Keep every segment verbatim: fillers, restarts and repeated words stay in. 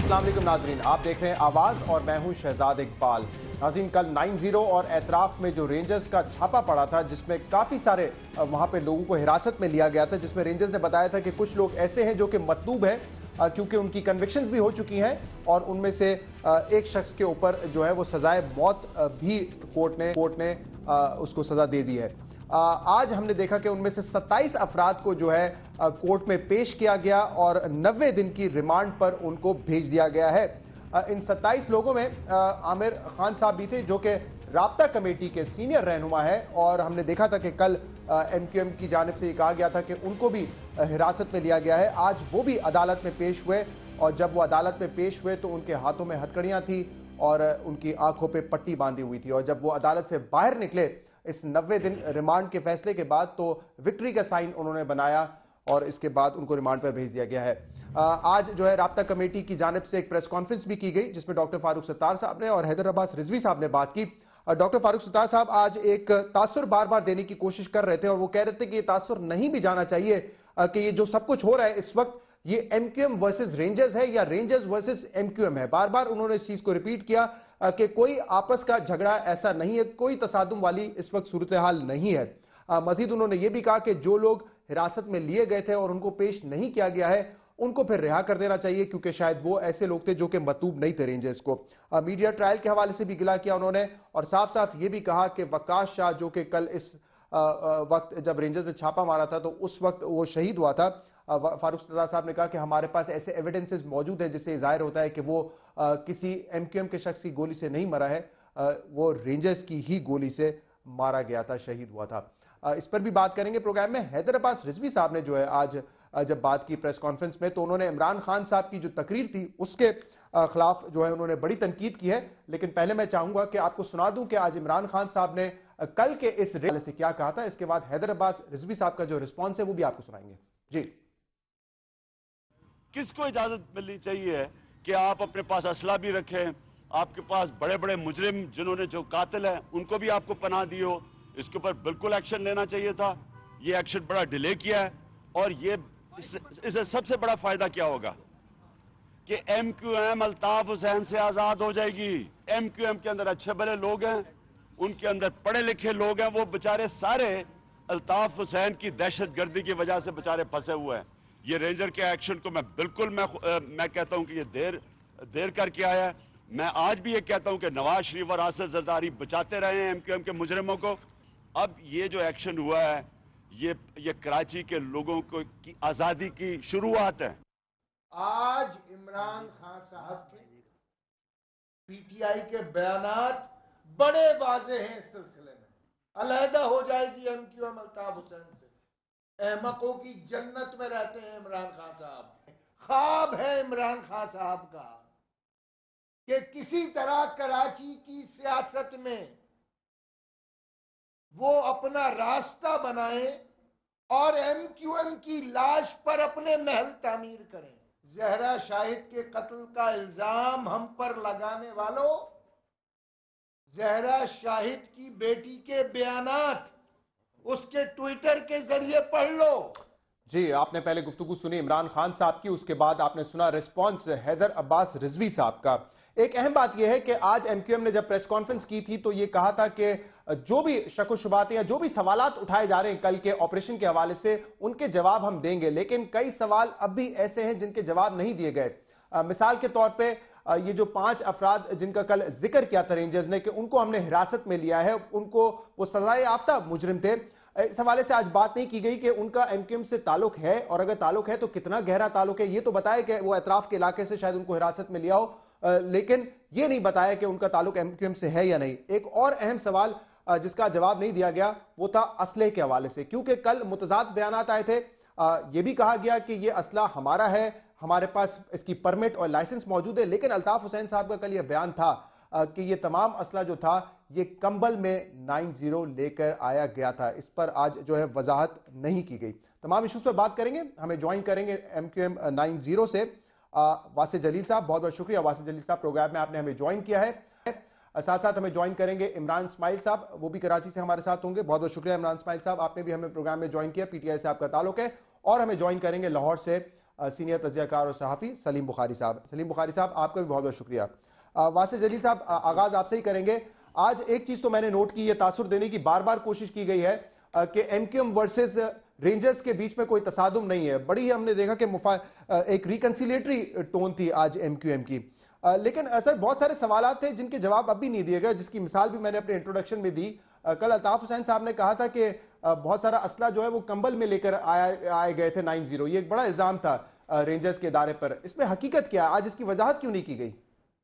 अस्सलाम वालेकुम नाजरीन, आप देख रहे हैं आवाज और मैं हूं शहजाद इकबाल। नाजरीन, कल नाइन जीरो और एतराफ में जो रेंजर्स का छापा पड़ा था, जिसमें काफी सारे वहां पे लोगों को हिरासत में लिया गया था, जिसमें रेंजर्स ने बताया था कि कुछ लोग ऐसे हैं जो कि मतलूब हैं क्योंकि उनकी कन्विक्शंस भी हो चुकी हैं और उनमें से एक शख्स के ऊपर जो है वो सजाए मौत भी कोर्ट ने कोर्ट ने उसको सजा दे दी है। आज हमने देखा कि उनमें से सत्ताईस अफराद को जो है कोर्ट में पेश किया गया और नब्बे दिन की रिमांड पर उनको भेज दिया गया है। इन सत्ताईस लोगों में आमिर खान साहब भी थे जो कि राब्ता कमेटी के सीनियर रहनुमा है और हमने देखा था कि कल एम क्यू एम की जानिब से ये कहा गया था कि उनको भी हिरासत में लिया गया है। आज वो भी अदालत में पेश हुए और जब वो अदालत में पेश हुए तो उनके हाथों में हथकड़ियां थी और उनकी आंखों पे पट्टी बांधी हुई थी और जब वो अदालत से बाहर निकले इस नब्बे दिन रिमांड के फैसले के बाद तो विक्ट्री का साइन उन्होंने बनाया और इसके बाद उनको रिमांड पर भेज दिया गया है। आज जो है राब्ता कमेटी की जानिब से एक प्रेस कॉन्फ्रेंस भी की गई जिसमें डॉक्टर फारूक सत्तार साहब ने और हैदर अब्बास रिजवी साहब ने बात की। डॉक्टर फारूक सत्तार साहब आज एक तासुर बार बार देने की कोशिश कर रहे थे और वो कह रहे थे कि ये तासुर नहीं भी जाना चाहिए कि ये जो सब कुछ हो रहा है इस वक्त ये एमक्यूएम वर्सेस रेंजर्स है या रेंजर्स वर्सेस एमक्यूएम है। बार बार उन्होंने इस चीज को रिपीट किया कि कोई आपस का झगड़ा ऐसा नहीं है, कोई तसादुम वाली इस वक्त सूरत हाल नहीं है। मजीद उन्होंने ये भी कहा कि जो लोग हिरासत में लिए गए थे और उनको पेश नहीं किया गया है उनको फिर रिहा कर देना चाहिए क्योंकि शायद वो ऐसे लोग थे जो कि मतलूब नहीं थे रेंजर्स को। आ, मीडिया ट्रायल के हवाले से भी गिला किया उन्होंने और साफ साफ ये भी कहा कि वकास शाह जो कि कल इस आ, आ, वक्त जब रेंजर्स ने छापा मारा था तो उस वक्त वो शहीद हुआ था। आ, फारूक सत्तार साहब ने कहा कि हमारे पास ऐसे एविडेंसेस मौजूद हैं जिससे जाहिर होता है कि वो आ, किसी एमक्यूएम के शख्स की गोली से नहीं मरा है, आ, वो रेंजर्स की ही गोली से मारा गया था, शहीद हुआ था। आ, इस पर भी बात करेंगे प्रोग्राम में। हैदर अब्बास रिजवी साहब ने जो है आज जब बात की प्रेस कॉन्फ्रेंस में तो उन्होंने इमरान खान साहब की जो तकरीर थी उसके खिलाफ जो है उन्होंने बड़ी तनकीद की है। लेकिन पहले मैं चाहूंगा कि आपको सुना दूं कि आज इमरान खान साहब ने कल के इस रैली से क्या कहा था। इसके बाद हैदर अब्बास रिजवी साहब का जो रिस्पॉन्स है वो भी आपको सुनाएंगे। जी, किसको इजाजत मिलनी चाहिए कि आप अपने पास असला भी रखें, आपके पास बड़े बड़े मुजरिम जिन्होंने जो कातिल हैं उनको भी आपको पनाह दी हो, इसके ऊपर बिल्कुल एक्शन लेना चाहिए था। ये एक्शन बड़ा डिले किया है और ये इससे सबसे बड़ा फायदा क्या होगा कि M Q M Altaf Hussain से आजाद हो जाएगी। एम क्यू एम के अंदर अच्छे भले लोग हैं, उनके अंदर पढ़े लिखे लोग हैं, वो बेचारे सारे अल्ताफ हुसैन की दहशत गर्दी की वजह से बेचारे फंसे हुए हैं। ये रेंजर के एक्शन को मैं बिल्कुल मैं मैं कहता हूं कि ये देर देर करके आया है। मैं आज भी ये कहता हूं कि नवाज शरीफ और आसिफ जरदारी बचाते रहे हैं एम क्यू एम के मुजरिमों को। अब ये जो एक्शन हुआ है ये ये कराची के लोगों को की आजादी की शुरुआत है। आज इमरान खान साहब के पीटीआई के बयानात बड़े वाजे हैं इस सिलसिले में। अलहदा हो जाएगी एमक्यूएम अल्ताफ हुसैन से, अहमकों की जन्नत में रहते हैं इमरान खान साहब। ख्वाब है इमरान खान साहब का कि किसी तरह कराची की सियासत में वो अपना रास्ता बनाए और एमक्यूएम की लाश पर अपने महल तामीर करें। जहरा शाहिद के कत्ल का इल्जाम हम पर लगाने वालों, जहरा शाहिद की बेटी के बयानात उसके ट्विटर के जरिए पढ़ लो। जी, आपने पहले गुफ्तगू सुनी इमरान खान साहब की, उसके बाद आपने सुना रिस्पॉन्स हैदर अब्बास रिजवी साहब का। एक अहम बात यह है कि आज एमक्यूएम ने जब प्रेस कॉन्फ्रेंस की थी तो यह कहा था कि जो भी शक शुबात या जो भी सवालात उठाए जा रहे हैं कल के ऑपरेशन के हवाले से उनके जवाब हम देंगे, लेकिन कई सवाल अब भी ऐसे हैं जिनके जवाब नहीं दिए गए। मिसाल के तौर पे ये जो पांच अफराद जिनका कल जिक्र किया था रेंजर्स ने कि उनको हमने हिरासत में लिया है, उनको वो सजाए याफ्ता मुजरिम थे, इस हवाले से आज बात नहीं की गई कि उनका एमक्यूएम से ताल्लुक है और अगर ताल्लुक है तो कितना गहरा ताल्लुक है। ये तो बताया कि वो अतराफ के इलाके से शायद उनको हिरासत में लिया हो, लेकिन ये नहीं बताया कि उनका ताल्लुक एमक्यूएम से है या नहीं। एक और अहम सवाल जिसका जवाब नहीं दिया गया वो था असले के हवाले से, क्योंकि कल मुतजाद बयानात आए थे। यह भी कहा गया कि यह असला हमारा है, हमारे पास इसकी परमिट और लाइसेंस मौजूद है, लेकिन अल्ताफ हुसैन साहब का कल यह बयान था कि यह तमाम असला जो था ये कंबल में नाइन जीरो लेकर आया गया था। इस पर आज जो है वजाहत नहीं की गई। तमाम इश्यूज पर बात करेंगे। हमें ज्वाइन करेंगे M Q M nine zero से वासिफ जलील साहब। बहुत बहुत शुक्रिया वासिफ जलील साहब, प्रोग्राम में आपने हमें ज्वाइन किया है। साथ साथ हमें ज्वाइन करेंगे इमरान इस्माइल साहब, वो भी कराची से हमारे साथ होंगे। बहुत बहुत शुक्रिया इमरान इस्माइल साहब, आपने भी हमें प्रोग्राम में ज्वाइन किया, पीटीआई से आपका ताल्लुक है। और हमें ज्वाइन करेंगे लाहौर से सीनियर तज्ज़ियाकार और सहाफ़ी सलीम बुखारी साहब। सलीम बुखारी साहब, आपका भी बहुत बहुत शुक्रिया। वासिफ जलील साहब, आगाज़ आपसे ही करेंगे। आज एक चीज़ तो मैंने नोट की, ये तासुर देने की बार बार कोशिश की गई है कि एमक्यूएम वर्सेस रेंजर्स के बीच में कोई तसादुम नहीं है। बड़ी ही हमने देखा कि मुफा एक रिकन्सिलेटरी टोन थी आज एमक्यूएम की, लेकिन सर बहुत सारे सवाल थे जिनके जवाब अब भी नहीं दिए गए, जिसकी मिसाल भी मैंने अपने इंट्रोडक्शन में दी। कल अल्ताफ हुसैन साहब ने कहा था कि बहुत सारा असला जो है वो कंबल में लेकर आया आए गए थे नाइन जीरो, ये एक बड़ा इल्जाम था रेंजर्स के इदारे पर। इसमें हकीकत क्या है? आज इसकी वजाहत क्यों नहीं की गई?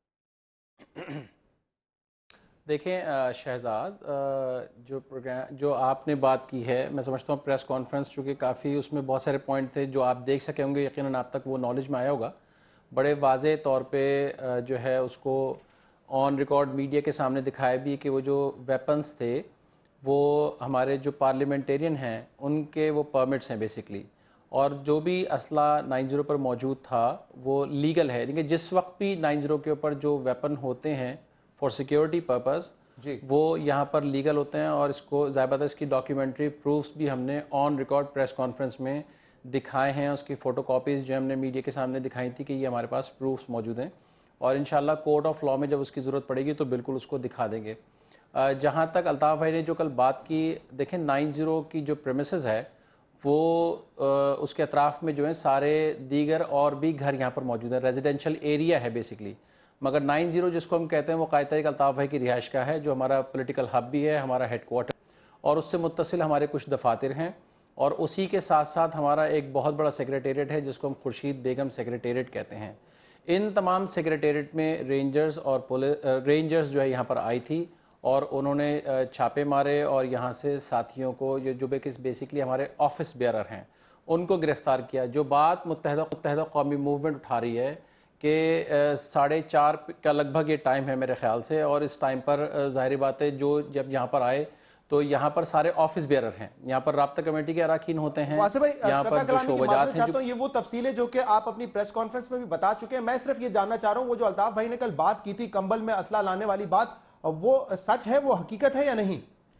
देखें शहजाद, जो प्रोग्राम जो आपने बात की है, मैं समझता हूँ प्रेस कॉन्फ्रेंस चूँकि काफ़ी उसमें बहुत सारे पॉइंट थे जो आप देख सके होंगे, यकीनन आप तक वो नॉलेज में आया होगा। बड़े वाज़े तौर पे जो है उसको ऑन रिकॉर्ड मीडिया के सामने दिखाया भी कि वो जो वेपन्स थे वो हमारे जो पार्लियामेंटेरियन हैं उनके वो परमिट्स हैं बेसिकली, और जो भी असला नाइन ज़ीरो पर मौजूद था वो लीगल है। लेकिन जिस वक्त भी नाइन ज़ीरो के ऊपर जो वेपन होते हैं फॉर सिक्योरिटी पर्पस, वो यहाँ पर लीगल होते हैं, और इसको ज़ाहिर इसकी डॉक्यूमेंट्री प्रूफ्स भी हमने ऑन रिकॉर्ड प्रेस कॉन्फ्रेंस में दिखाए हैं। उसकी फ़ोटो कॉपीज़ जो हमने मीडिया के सामने दिखाई थी कि ये हमारे पास प्रूफ्स मौजूद हैं, और इंशाल्लाह कोर्ट ऑफ लॉ में जब उसकी ज़रूरत पड़ेगी तो बिल्कुल उसको दिखा देंगे। जहाँ तक अल्ताफ़ भाई ने जो कल बात की, देखें नाइन ज़ीरो की जो प्रेमिसेस है वो उसके अतराफ़ में जो है सारे दीगर और भी घर यहाँ पर मौजूद है, रेजिडेंशियल एरिया है बेसिकली। मगर नाइन ज़ीरो जिसको हम कहते हैं वो कायदा एक अल्ताफ़ भाई की रिहाइश का है, जो हमारा पॉलिटिकल हब भी है, हमारा हेड क्वार्टर, और उससे मुत्तसिल हमारे कुछ दफातर हैं, और उसी के साथ साथ हमारा एक बहुत बड़ा सेक्रेटेरिएट है जिसको हम खुर्शीद बेगम सेक्रेटेरिएट कहते हैं। इन तमाम सेक्रेटेरिएट में रेंजर्स और रेंजर्स जो है यहाँ पर आई थी, और उन्होंने छापे मारे, और यहाँ से साथियों को जो जो बेसिकली हमारे ऑफिस बेयरर हैं उनको गिरफ़्तार किया। जो बात मुत्तहदा मुत्तहदा कौमी मूवमेंट उठा रही है कि साढ़े चार का लगभग ये टाइम है मेरे ख्याल से, और इस टाइम पर ज़ाहिर बात है जो जब यहाँ पर आए तो यहाँ पर सारे ऑफिस बेयरर हैं, यहाँ पर राब्ता कमेटी के अरकान होते हैं, यहाँ पर जो शोबजात हैं। जो... ये वो तफसीलें जो कि आप अपनी प्रेस कॉन्फ्रेंस में भी बता चुके हैं, मैं सिर्फ ये जानना चाह रहा हूँ वो जो अल्ताफ भाई ने कल बात की थी कंबल में असला लाने वाली बात, वो सच है, वो हकीकत है या नहीं?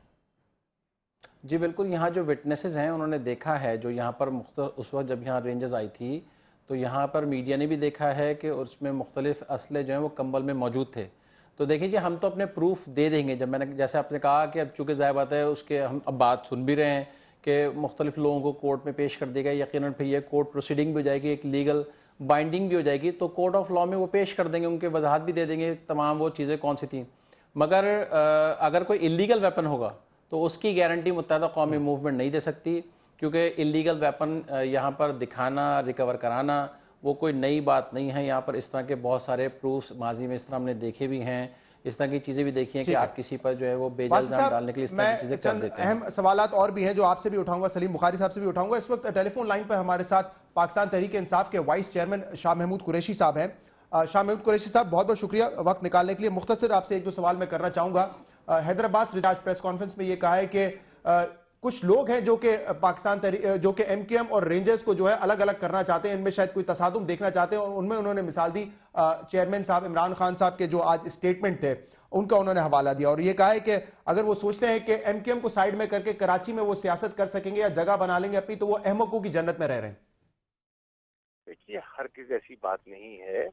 जी बिल्कुल, यहाँ जो विटनेसेस हैं उन्होंने देखा है, जो यहाँ पर उस वक्त जब यहाँ रेंजर्स आई थी तो यहाँ पर मीडिया ने भी देखा है कि उसमें मुख्तलिफ असले जो हैं वो कंबल में मौजूद थे। तो देखिए जी, हम तो अपने प्रूफ दे देंगे, जब मैंने जैसे आपने कहा कि अब चूँकि ज़ाहिर बात है उसके हम अब बात सुन भी रहे हैं कि मुख्तलिफ लोगों को कोर्ट में पेश कर देगा, यकीनन फिर ये कोर्ट प्रोसीडिंग भी हो जाएगी, एक लीगल बाइंडिंग भी हो जाएगी, तो कोर्ट ऑफ लॉ में वो पेश कर देंगे, उनके वजाहत भी दे देंगे तमाम वो चीज़ें कौन सी थी। मगर अगर कोई इलीगल वेपन होगा तो उसकी गारंटी मुत्तहदा कौमी मूवमेंट नहीं दे सकती, क्योंकि इलीगल वेपन यहाँ पर दिखाना, रिकवर कराना वो कोई नई बात नहीं है। यहाँ पर इस तरह के बहुत सारे प्रूफ्स माजी में इस तरह हमने देखे भी हैं, इस तरह की चीज़ें भी देखी हैं कि आप किसी पर जो है वो बेजा इल्ज़ाम डालने के लिए इस तरह की चीज़ें कर देते हैं। अहम सवालात और भी हैं जो आपसे भी उठाऊंगा, सलीम बुखारी साहब से भी उठाऊंगा। इस वक्त टेलीफोन लाइन पर हमारे साथ पाकिस्तान तहरीक इंसाफ के वाइस चेयरमैन शाह महमूद कुरैशी साहब हैं। शाह महमूद कुरैशी साहब, बहुत बहुत शुक्रिया वक्त निकालने के लिए। मुख्तसर आपसे एक दो सवाल मैं करना चाहूँगा। हैदराबाद रिजाज प्रेस कॉन्फ्रेंस में ये कहा है कि कुछ लोग हैं जो कि पाकिस्तान जो कि एमक्यूएम और रेंजर्स को जो है अलग अलग करना चाहते हैं, इनमें शायद कोई तसादुम देखना चाहते हैं, और उनमें उन्होंने मिसाल दी चेयरमैन साहब इमरान खान साहब के जो आज स्टेटमेंट थे उनका उन्होंने हवाला दिया, और ये कहा है कि अगर वो सोचते हैं कि एमक्यूएम को साइड में करके कराची में वो सियासत कर सकेंगे या जगह बना लेंगे अपनी, तो वो अहमकों की जन्नत में रह रहे हैं। देखिए, हर किसी ऐसी बात नहीं है,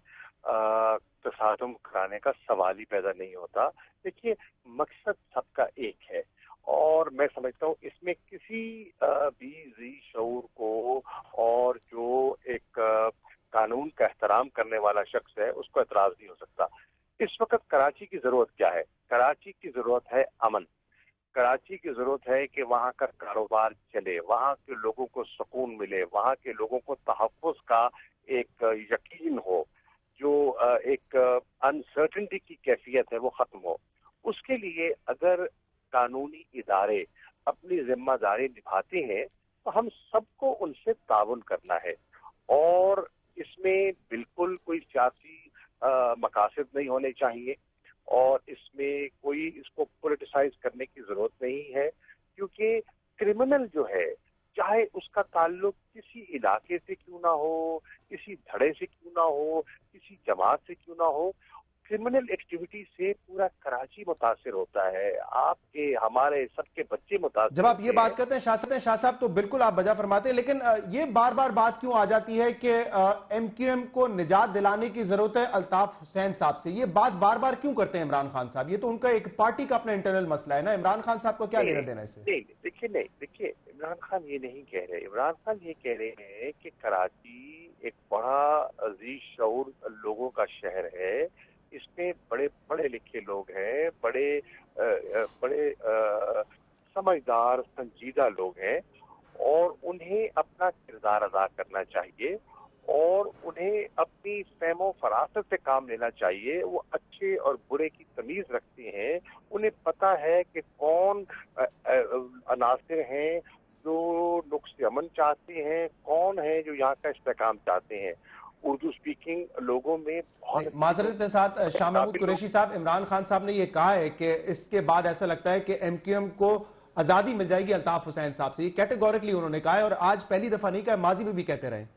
तसादुम कराने का सवाल ही पैदा नहीं होता। देखिए, मकसद सबका एक है, और मैं समझता हूँ इसमें किसी भी ज़ी शऊर को और जो एक कानून का एहतराम करने वाला शख्स है उसको एतराज नहीं हो सकता। इस वक्त कराची की जरूरत क्या है? कराची की जरूरत है अमन, कराची की जरूरत है कि वहाँ का कारोबार चले, वहाँ के लोगों को सुकून मिले, वहाँ के लोगों को तहफ़्फ़ुज़ का एक यकीन हो, जो एक अनसर्टेनिटी की कैफियत है वो ख़त्म हो। उसके लिए अगर कानूनी इदारे अपनी जिम्मेदारी निभाते हैं तो हम सबको उनसे ताउन करना है, और इसमें बिल्कुल कोई सियासी मकासद नहीं होने चाहिए, और इसमें कोई इसको पॉलिटिसाइज करने की जरूरत नहीं है, क्योंकि क्रिमिनल जो है चाहे उसका ताल्लुक किसी इलाके से क्यों ना हो, किसी धड़े से क्यों ना हो, किसी जमात से क्यों ना हो, क्रिमिनल एक्टिविटी से पूरा कराची मुतासिर होता है, आपके हमारे सबके बच्चे मुतासिर। जब आप ये बात करते हैं शाह साहब शाह साहब तो बिल्कुल आप बजा फरमाते हैं, लेकिन ये बार बार बात क्यों आ जाती है कि एमक्यूएम को निजात दिलाने की जरूरत है अल्ताफ हुसैन साहब से? ये बात बार बार क्यों करते हैं इमरान खान साहब? ये तो उनका एक पार्टी का अपना इंटरनल मसला है ना, इमरान खान साहब को क्या लेना देना इससे? नहीं देखिए, नहीं देखिए, इमरान खान ये नहीं कह रहे। इमरान खान ये कह रहे हैं कि कराची एक बड़ा अजीज शऊर लोगों का शहर है, इसमें बड़े पढ़े लिखे लोग हैं, बड़े आ, बड़े आ, समझदार संजीदा लोग हैं, और उन्हें अपना किरदार अदा करना चाहिए और उन्हें अपनी फहमो फरासत से काम लेना चाहिए। वो अच्छे और बुरे की तमीज रखते हैं, उन्हें पता है कि कौन अनासिर हैं जो नुक्स अमन चाहते हैं, कौन है जो यहाँ का इस्तेकाम चाहते हैं। उर्दू स्पीकिंग लोगों में बहुत माजरत के साथ शाह महमूद कुरैशी साहब, इमरान खान साहब ने ये कहा है कि इसके बाद ऐसा लगता है कि एमक्यूएम को आजादी मिल जाएगी अल्ताफ हुसैन साहब से। ये कैटेगोरिकली उन्होंने कहा है और आज पहली दफा नहीं कहा, माजी में भी कहते रहे।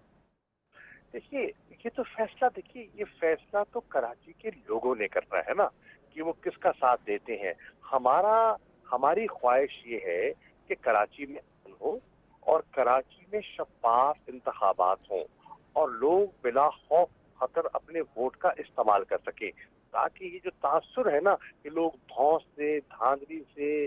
देखिए, ये तो फैसला देखिए ये फैसला तो कराची के लोगों ने करना है ना कि वो किसका साथ देते हैं। हमारा हमारी ख्वाहिश ये है कि कराची में अमन हो और कराची में शफाफ इंतखाबात हों और लोग बिला खौफ खतर अपने वोट का इस्तेमाल कर सके, ताकि ये जो तासुर है ना कि लोग धौंस से, धांधली से,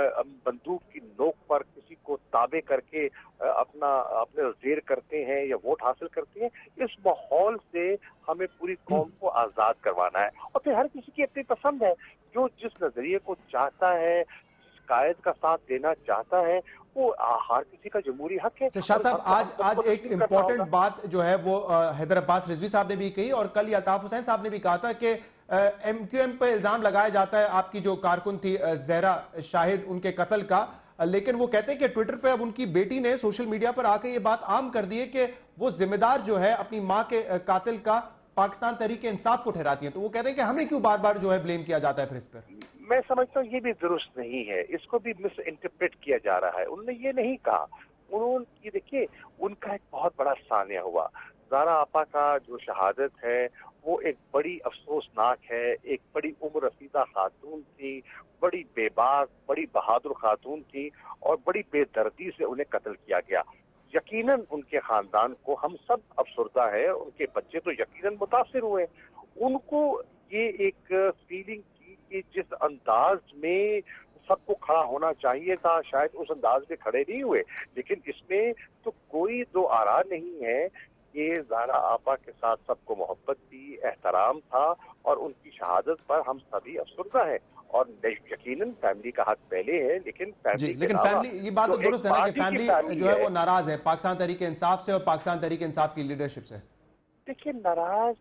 बंदूक की नोक पर किसी को ताबे करके अपना अपने जेर करते हैं या वोट हासिल करते हैं, इस माहौल से हमें पूरी कौम को आज़ाद करवाना है। और फिर हर किसी की अपनी पसंद है, जो जिस नजरिए को चाहता है, कायद का साथ देना चाहता है, वो हर किसी का जमहूरी हक है। शाह साहब, आज आज एक इम्पोर्टेंट बात जो है वो हैदर अब्बास रिजवी साहब ने भी कही और कल अल्ताफ हुसैन साहब ने भी कहा था कि एमक्यूएम पर इल्जाम लगाया जाता है आपकी जो कारकुन थी जहरा शाहिद, उनके कत्ल का, लेकिन वो कहते हैं कि ट्विटर पे अब उनकी बेटी ने सोशल मीडिया पर आकर ये बात आम कर दी है कि वो जिम्मेदार जो है अपनी माँ के कातिल का पाकिस्तान तहरीक इंसाफ को ठहराती है। तो वो कहते हैं कि हमें क्यों बार बार जो है ब्लेम किया जाता है फिर इस पर? मैं समझता हूँ ये भी दुरुस्त नहीं है, इसको भी मिस इंटरप्रेट किया जा रहा है। उन्होंने ये नहीं कहा, उन्होंने ये देखिए उनका एक बहुत बड़ा सानिया हुआ। ज़ारा आपा का जो शहादत है वो एक बड़ी अफसोसनाक है। एक बड़ी उम्र रसीदा खातून थी, बड़ी बेबाक, बड़ी बहादुर खातून थी और बड़ी बेदर्दी से उन्हें कत्ल किया गया। यकीनन उनके खानदान को हम सब अफसरदा है, उनके बच्चे तो यकीनन मुतासिर हुए। उनको ये एक फीलिंग थी कि जिस अंदाज में सबको खड़ा होना चाहिए था शायद उस अंदाज में खड़े नहीं हुए। लेकिन इसमें तो कोई दो आरा नहीं है कि ज़ारा आपा के साथ सबको मोहब्बत थी, एहतराम था और उनकी शहादत पर हम सभी अफसरदा हैं। और यकीनन फैमिली का हक पहले है, लेकिन फैमिली जी, लेकिन फैमिली, ये बात तो दुरुस्त है ना कि फैमिली, फैमिली जो है वो नाराज है पाकिस्तान तहरीक इंसाफ से और पाकिस्तान तहरीक इंसाफ की लीडरशिप से। देखिए, नाराज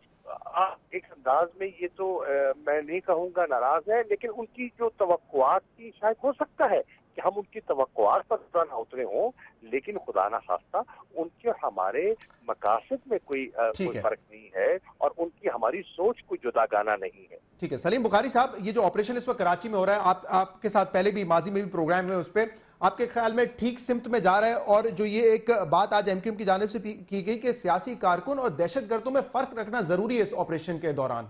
एक अंदाज में ये तो आ, मैं नहीं कहूँगा नाराज है, लेकिन उनकी जो तवक्कुआत थी शायद हो सकता है कि हम उनकी तवक्कुआत पर पूरा ना उतरे हों, लेकिन खुदा ना खास्ता उनके और हमारे मकासद में कोई, आ, कोई फर्क नहीं है और उनकी हमारी सोच कोई जुदागाना नहीं है। ठीक है सलीम बुखारी साहब, ये जो ऑपरेशन इस वक्त कराची में हो रहा है, आप आपके साथ पहले भी माजी में भी प्रोग्राम है, उस पर आपके ख्याल में ठीक सिमत में जा रहा है? और जो ये एक बात आज एमक्यूएम की जानिब से की गई कि सियासी कारकुन और दहशतगर्दों में फर्क रखना जरूरी है इस ऑपरेशन के दौरान।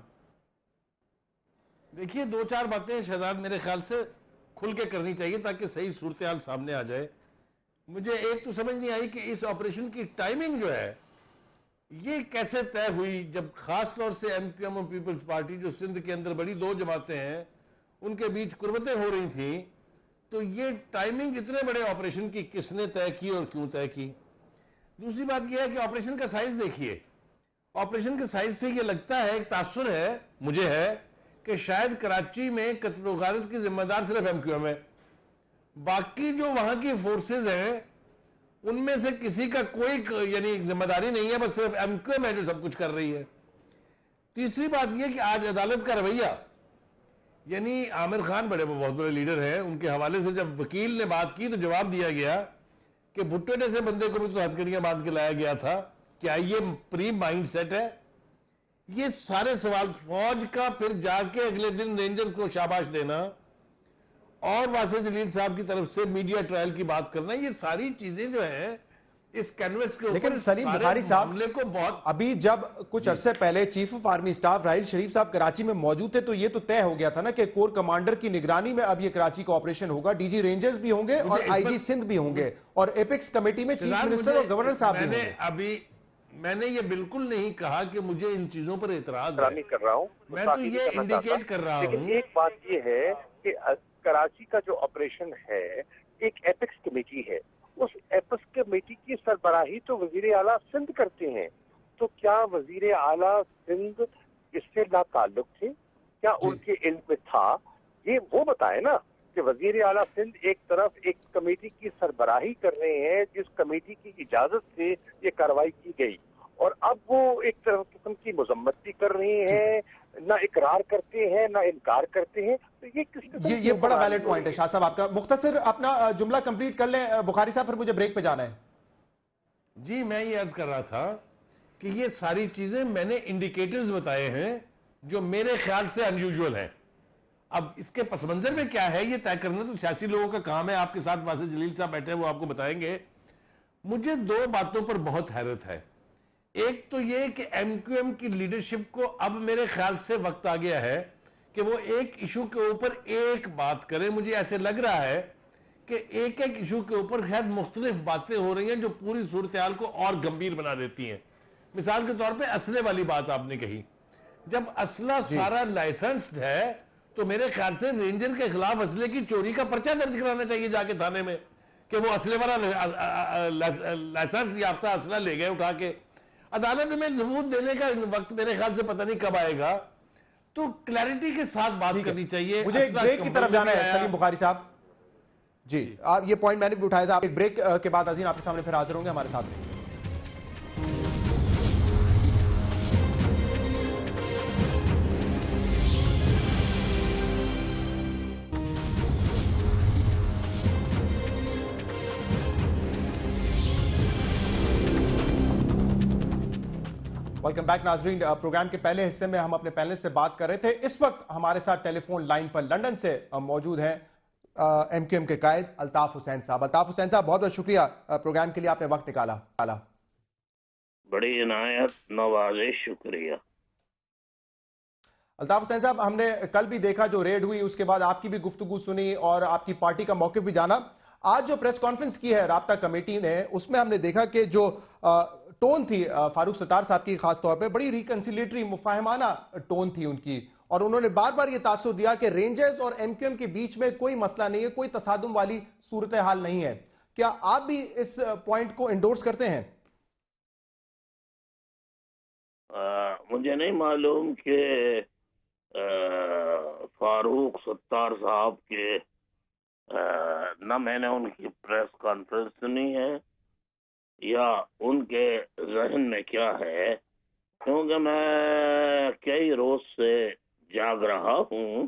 देखिए, दो चार बातें शहजाद मेरे ख्याल से खुल के करनी चाहिए ताकि सही सूरत हाल सामने आ जाए। मुझे एक तो समझ नहीं आई कि इस ऑपरेशन की टाइमिंग जो है ये कैसे तय हुई, जब खास तौर से एमक्यूएम और पीपल्स पार्टी जो सिंध के अंदर बड़ी दो जमातें हैं उनके बीच कुर्बतें हो रही थी, तो ये टाइमिंग इतने बड़े ऑपरेशन की किसने तय की और क्यों तय की? दूसरी बात यह है कि ऑपरेशन का साइज देखिए, ऑपरेशन के साइज से ये लगता है, एक तासुर है मुझे है कि शायद कराची में कत्ल गारत की जिम्मेदार सिर्फ एमक्यूएम है, बाकी जो वहां की फोर्सेज हैं उनमें से किसी का कोई यानी जिम्मेदारी नहीं है, बस सिर्फ एमक्यूएम है जो सब कुछ कर रही है। तीसरी बात यह कि आज अदालत का रवैया, यानी आमिर खान बड़े बहुत बड़े लीडर हैं, उनके हवाले से जब वकील ने बात की तो जवाब दिया गया कि भुट्टो जैसे बंदे को भी तो हथकड़ियां बांध के लाया गया था, क्या ये प्री माइंड सेट है? ये सारे सवाल, फौज का फिर जाके अगले दिन रेंजर्स को शाबाश देना और वासिफ जलील साहब की तरफ से मीडिया ट्रायल की बात करना, ये सारी चीजें जो है इस कैनवस के ऊपर लेकिन सलीम सारे बुखारी साहब मामले को बहुत अभी जब कुछ अरसे पहले chief of army staff Raheel Sharif साहब कराची में मौजूद थे तो ये तो तय हो गया था ना कि कोर कमांडर की निगरानी में अब ये कराची का ऑपरेशन होगा, डीजी रेंजर्स भी होंगे और आईजी सिंध भी होंगे और एपेक्स कमेटी में चीफ मिनिस्टर और गवर्नर साहब भी होंगे। अभी मैंने ये बिल्कुल नहीं कहा कि मुझे इन चीजों पर एतराज है, कर रहा हूँ, मैं तो ये इंडिकेट कर रहा हूँ। एक बात ये है कि कराची का जो ऑपरेशन है एक एपेक्स कमेटी है, उस एपेक्स कमेटी की सरबराही तो वजीर आला सिंध करते हैं, तो क्या वजीर आला सिंध इससे नाताल्लुक थे? क्या उनके इल्म में था? ये वो बताए ना कि वजीर आला सिंध एक तरफ एक कमेटी की सरबराही कर रहे हैं जिस कमेटी की इजाजत से ये कार्रवाई की गई, और अब वो एक तरफ किस्म की मजम्मत भी कर रहे हैं, ना इकरार करते हैं ना इनकार करते हैं, तो ये किस ये ये बड़ा वैलिड पॉइंट है शाह साहब आपका। मुख्तसर अपना जुमला कंप्लीट कर लें बुखारी साहब, फिर मुझे ब्रेक पे जाना है। जी मैं ये अर्ज कर रहा था कि ये सारी चीजें मैंने इंडिकेटर्स बताए हैं जो मेरे ख्याल से अनयूजुअल हैं। अब इसके पस मंजर में क्या है ये तय करना तो सियासी लोगों का काम है, आपके साथ वासिफ जलील साहब बैठे हैं वो आपको बताएंगे। मुझे दो बातों पर बहुत हैरत है। एक तो ये कि एमक्यूएम की लीडरशिप को अब मेरे ख्याल से वक्त आ गया है कि वो एक इशू के ऊपर एक बात करें। मुझे ऐसे लग रहा है कि एक एक इशू के ऊपर शायद मुख्तलिफ बातें हो रही हैं जो पूरी सूरत हाल को और गंभीर बना देती हैं। मिसाल के तौर पे असले वाली बात आपने कही, जब असला सारा लाइसेंस्ड है तो मेरे ख्याल से रेंजर के खिलाफ असले की चोरी का पर्चा दर्ज कराना चाहिए जाके थाने में कि वो असले वाला लाइसेंस याफ्ता असला ले गए उठा के। अदालत में सबूत देने का वक्त मेरे ख्याल से पता नहीं कब आएगा, तो क्लैरिटी के साथ बात करनी चाहिए। मुझे एक ब्रेक की तरफ जाना है सलीम बुखारी साहब जी, जी। आप ये पॉइंट मैंने भी उठाया था। एक ब्रेक के बाद अजीम आपके सामने फिर हाजिर होंगे हमारे साथ में। वेलकम बैक नाजरीन। प्रोग्राम के पहले हिस्से में हम अपने पैनल से बात कर रहे थे। इस वक्त हमारे साथ टेलीफोन लाइन पर लंदन से मौजूद हैं एमक्यूएम के कायद अल्ताफ हुसैन साहब। अल्ताफ हुसैन साहब बहुत बहुत शुक्रिया प्रोग्राम के लिए, आपने वक्त निकाला। बड़ी इनायत नवाजिश, शुक्रिया। अल्ताफ हुसैन साहब, हमने कल भी देखा जो रेड हुई, उसके बाद आपकी भी गुफ्तगू सुनी और आपकी पार्टी का मौक़िफ़ भी जाना। आज जो प्रेस कॉन्फ्रेंस की है राब्ता कमेटी ने, उसमें हमने देखा कि जो टोन थी फारूक सत्तार साहब की खास तौर पे बड़ी रिकंसिलेटरी मुफाहमाना टोन थी उनकी, और उन्होंने बार बार ये तासुर दिया कि रेंजर्स और एमक्यूएम के बीच में कोई मसला नहीं है, कोई तसादुम वाली सूरत हाल नहीं है। क्या आप भी इस पॉइंट को एंडोर्स करते हैं? आ, मुझे नहीं मालूम कि फारूक सत्तार साहब के न मैंने उनकी प्रेस कॉन्फ्रेंस सुनी है या उनके जहन में क्या है, क्योंकि मैं कई रोज से जाग रहा हूँ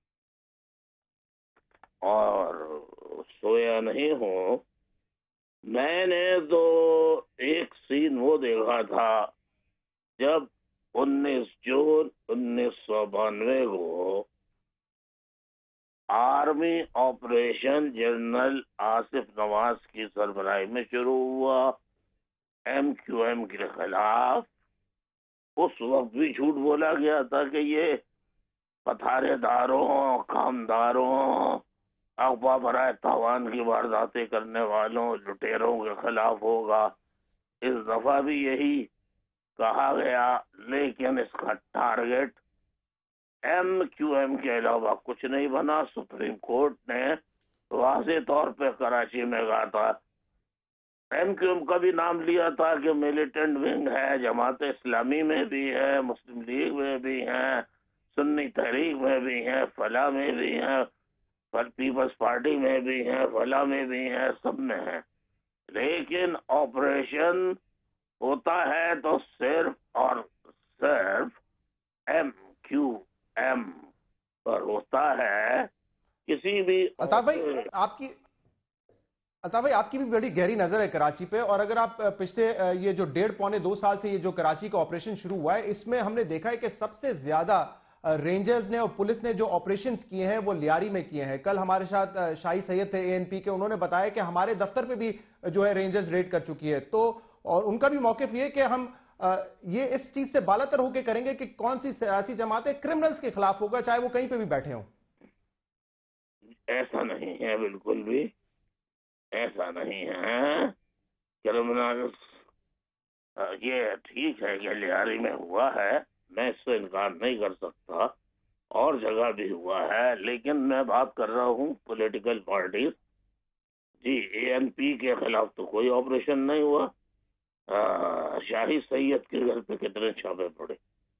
और सोया नहीं हूँ। मैंने तो एक सीन वो देखा था जब उन्नीस जून उन्नीस सौ बानवे को army operation general Asif Nawaz की सरबराही में शुरू हुआ एमक्यूएम के खिलाफ। उस वक्त भी झूठ बोला गया था कि ये पथारेदारों, कामदारों, अगवा बराए तावान की वारदातें करने वालों, लुटेरों के खिलाफ होगा। इस दफा भी यही कहा गया, लेकिन इसका टारगेट एमक्यूएम के अलावा कुछ नहीं बना। सुप्रीम कोर्ट ने वाज़ेह तौर पे कराची में कहा था, एमक्यूएम का भी नाम लिया था कि मिलिटेंट विंग है, जमात इस्लामी में भी है, मुस्लिम लीग में भी है, सुन्नी तहरीक में भी है, फला में भी है, पीपल्स पार्टी में भी है, फला में भी है, सब में है। लेकिन ऑपरेशन होता है तो सिर्फ और सिर्फ एम क्यू एम पर होता है। किसी भी अल्ताफ भाई आपकी अल्ताफ भाई आपकी भी बड़ी गहरी नजर है कराची पे, और अगर आप पिछले ये जो डेढ़ पौने दो साल से ये जो कराची का ऑपरेशन शुरू हुआ है, इसमें हमने देखा है कि सबसे ज्यादा रेंजर्स ने और पुलिस ने जो ऑपरेशंस किए हैं वो लियारी में किए हैं। कल हमारे साथ अ, शाही सैयद थे एएनपी के, उन्होंने बताया कि हमारे दफ्तर पे भी जो है रेंजर्स रेड कर चुकी है। तो और उनका भी मौकिफ ये कि हम अ, ये इस चीज से बालातर होकर करेंगे कि कौन सी सियासी जमातें क्रिमिनल्स के खिलाफ होगा, चाहे वो कहीं पे भी बैठे हों। ऐसा नहीं है, बिल्कुल भी ऐसा नहीं है। क्रिमिनल्स, ये ठीक है कि लियारी में हुआ है, मैं इससे इनकार नहीं कर सकता, और जगह भी हुआ है, लेकिन मैं बात कर रहा हूँ पॉलिटिकल पार्टीज जी। एएनपी के खिलाफ तो कोई ऑपरेशन नहीं हुआ। आ, शाही सैयद के घर पे कितने छापे पड़े,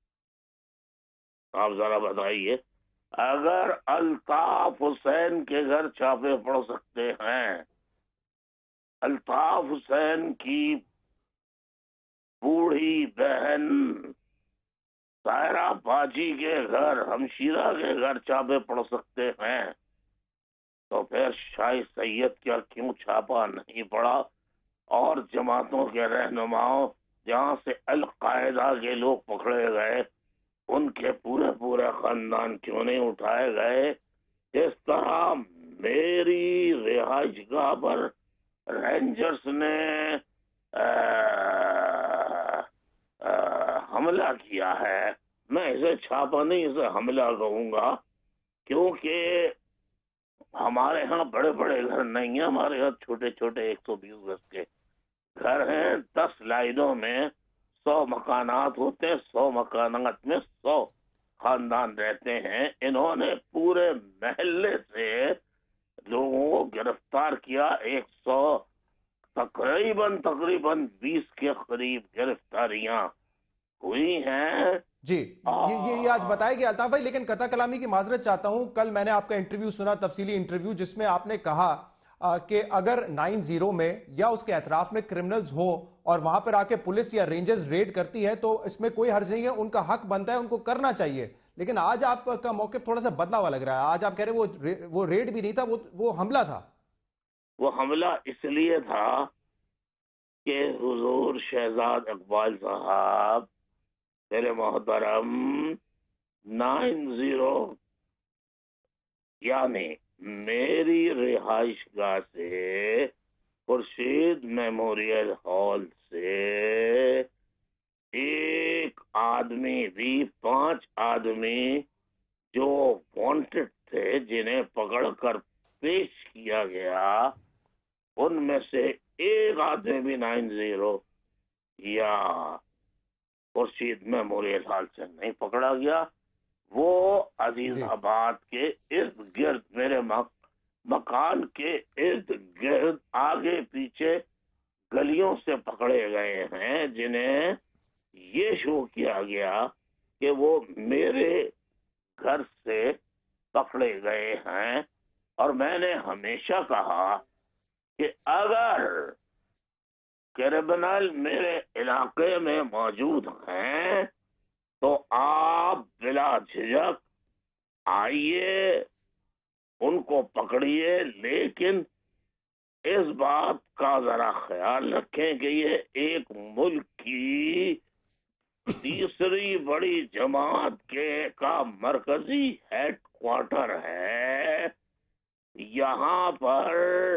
आप जरा बताइए। अगर अल्ताफ हुसैन के घर छापे पड़ सकते हैं, अल्ताफ हुसैन की बूढ़ी बहन सायरा बाजी के घर, हमशीरा के घर छापे पड़ सकते हैं, तो फिर शाही सैयद क्या क्यों छापा नहीं पड़ा? और जमातों के रहनुमाओं, जहां से अल-कायदा के लोग पकड़े गए, उनके पूरे पूरे खानदान क्यों नहीं उठाए गए? इस तरह मेरी रिहाइशगाह पर रेंजर्स ने आ, आ, हमला किया है, मैं इसे छापा नहीं, इसे हमला कहूंगा, क्योंकि हमारे यहाँ बड़े बड़े घर नहीं है, हमारे यहाँ छोटे छोटे एक सौ बीस गज के घर हैं। दस लाइनों में सौ मकानात होते हैं, सौ मकानात में सौ खानदान रहते हैं। इन्होंने पूरे महल्ले से लोगों को गिरफ्तार किया। एक सौ तकरीबन तकरीबन बीस के करीब गिरफ्तारियां हुई हैं जी। ये ये, ये आज बताएगी अल्ताफ भाई, लेकिन कता कलामी की माजरत चाहता हूं। कल मैंने आपका इंटरव्यू सुना, तफसीली इंटरव्यू, जिसमें आपने कहा कि अगर नाइन जीरो में या उसके अतराफ में क्रिमिनल्स हो और वहां पर आके पुलिस या रेंजर्स रेड करती है तो इसमें कोई हर्ज नहीं है, उनका हक बनता है, उनको करना चाहिए। लेकिन आज आपका मौकिफ थोड़ा सा बदला हुआ लग रहा है। आज आप कह रहे वो रे, वो रेड भी नहीं था, वो वो हमला था। वो हमला इसलिए था कि हुजूर शहजाद इकबाल साहब मेरे मोहतरम नाइन जीरो यानी मेरी रिहाइशगाह से खुर्शीद मेमोरियल हॉल से एक आदमी भी, पांच आदमी जो वांटेड थे, जिन्हें पकड़कर पेश किया गया, उनमें से एक आदमी भी नाइन जीरो या खुर्शीद मेमोरियल हॉल से नहीं पकड़ा गया। वो अजीजाबाद के इर्द गिर्द, मेरे मक, मकान के इर्द गिर्द आगे पीछे गलियों से पकड़े गए हैं, जिन्हें ये शो किया गया कि वो मेरे घर से पकड़े गए हैं। और मैंने हमेशा कहा कि अगर क्रिमिनल मेरे इलाके में मौजूद हैं तो आप बिला झिझक आइए, उनको पकड़िए, लेकिन इस बात का जरा ख्याल रखें कि ये एक मुल्क की तीसरी बड़ी जमात के का मरकजी हेडक्वार्टर है। यहाँ पर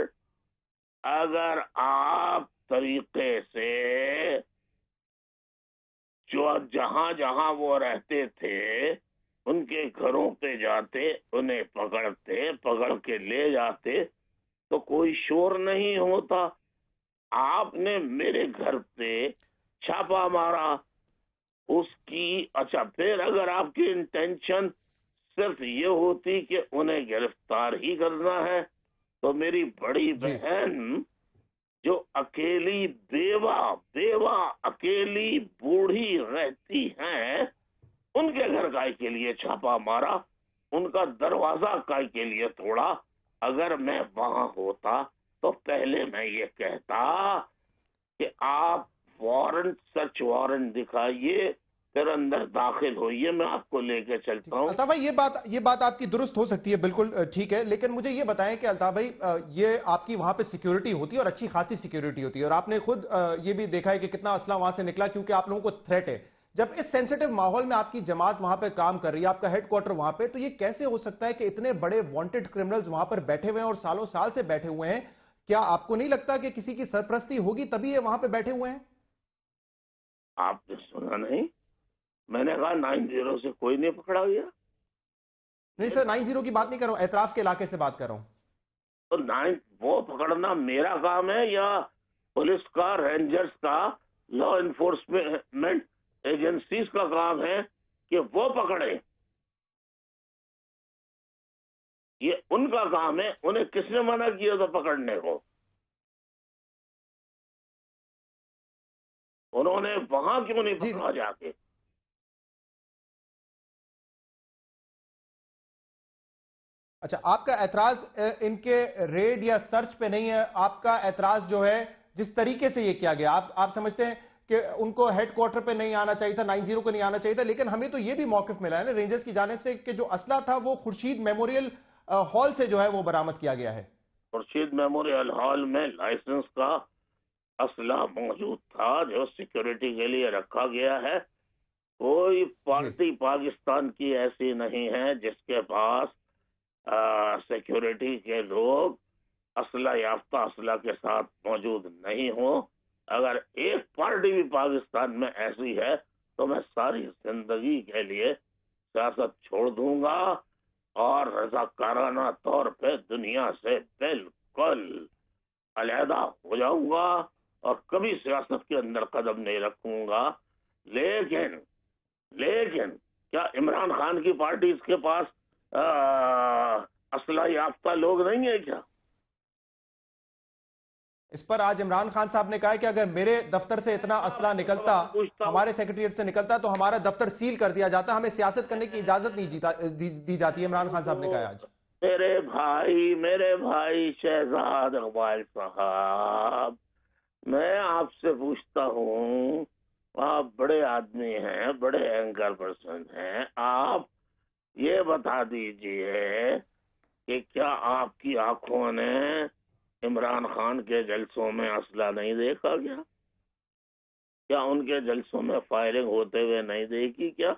अगर आप तरीके से जो जहां जहां वो रहते थे उनके घरों पे जाते, उन्हें पकड़ते, पकड़ के ले जाते, तो कोई शोर नहीं होता। आपने मेरे घर पे छापा मारा, उसकी अच्छा, फिर अगर आपकी इंटेंशन सिर्फ ये होती कि उन्हें गिरफ्तार ही करना है, तो मेरी बड़ी बहन जो अकेली बेवा बेवा अकेली बूढ़ी रहती हैं, उनके घर काय के लिए छापा मारा, उनका दरवाजा काय के लिए तोड़ा। अगर मैं वहां होता तो पहले मैं ये कहता कि आप वारंट, सर्च वारंट दिखाइए, फिर अंदर दाखिल होइए, मैं आपको लेके चलता हूँ। अल्ताफ भाई, ये बात ये बात आपकी दुरुस्त हो सकती है, बिल्कुल ठीक है, लेकिन मुझे ये बताएं कि अल्ताफ भाई, ये आपकी वहां पे सिक्योरिटी होती है और अच्छी खासी सिक्योरिटी होती है, और आपने खुद ये भी देखा है कि कितना असला वहां से निकला, क्योंकि आप लोगों को थ्रेट है। जब इस सेंसिटिव माहौल में आपकी जमात वहां पे काम कर रही है, आपका हेडक्वार्टर वहां पे, तो ये कैसे हो सकता है कि इतने बड़े वांटेड क्रिमिनल्स वहां पर बैठे हुए हैं और सालों साल से बैठे हुए हैं? क्या आपको नहीं लगता कि किसी की सरपरस्ती होगी तभी ये वहां पे बैठे हुए हैं? आपने सुना नहीं? मैंने कहा नाइन जीरो से कोई नहीं पकड़ा गया। नहीं सर, नाइन जीरो की बात नहीं कर रहा हूं, एतराफ के इलाके से बात कर रहा हूं। तो नाइन वो पकड़ना मेरा काम है या पुलिस का, रेंजर्स का, लॉ इन्फोर्समेंट एजेंसीज का काम है कि वो पकड़े? ये उनका काम है। उन्हें किसने मना किया था पकड़ने को? उन्होंने वहां क्यों नहीं पकड़ा जाके? अच्छा, आपका ऐतराज इनके रेड या सर्च पे नहीं है, आपका ऐतराज जो है जिस तरीके से ये किया गया, आप आप समझते हैं कि उनको हेडक्वार्टर पे नहीं आना चाहिए था, नाइन जीरो को नहीं आना चाहिए था, लेकिन हमें तो ये भी मौकिफ मिला है ना रेंजर्स की जानिब से कि जो असला था वो खुर्शीद मेमोरियल हॉल से जो है वो बरामद किया गया है। खुर्शीद मेमोरियल हॉल में लाइसेंस का असला मौजूद था जो सिक्योरिटी के लिए रखा गया है। कोई पार्टी पाकिस्तान की ऐसी नहीं है जिसके पास सिक्योरिटी के लोग असला याफ्ता असला के साथ मौजूद नहीं हो। अगर एक पार्टी भी पाकिस्तान में ऐसी है तो मैं सारी जिंदगी के लिए सियासत छोड़ दूंगा और रजाकाराना तौर पे दुनिया से बिल्कुल अलहदा हो जाऊंगा और कभी सियासत के अंदर कदम नहीं रखूंगा। लेकिन लेकिन क्या इमरान खान की पार्टी इसके पास आ, असला याफ्ता लोग नहीं है क्या? इस पर आज इमरान खान साहब ने कहा कि अगर मेरे दफ्तर से इतना असला निकलता, हमारे सेक्रेटरीट से निकलता, तो हमारा दफ्तर सील कर दिया जाता, हमें सियासत करने की इजाजत नहीं जीता, दी, दी जाती है। इमरान खान साहब ने कहा आज। मेरे भाई मेरे भाई शहजाद इकबाल साहब, मैं आपसे पूछता हूँ, आप बड़े आदमी हैं, बड़े एंकर पर्सन हैं, आप ये बता दीजिए कि क्या आपकी आंखों ने इमरान खान के जलसों में असला नहीं देखा क्या? क्या उनके जलसों में फायरिंग होते हुए नहीं देखी क्या?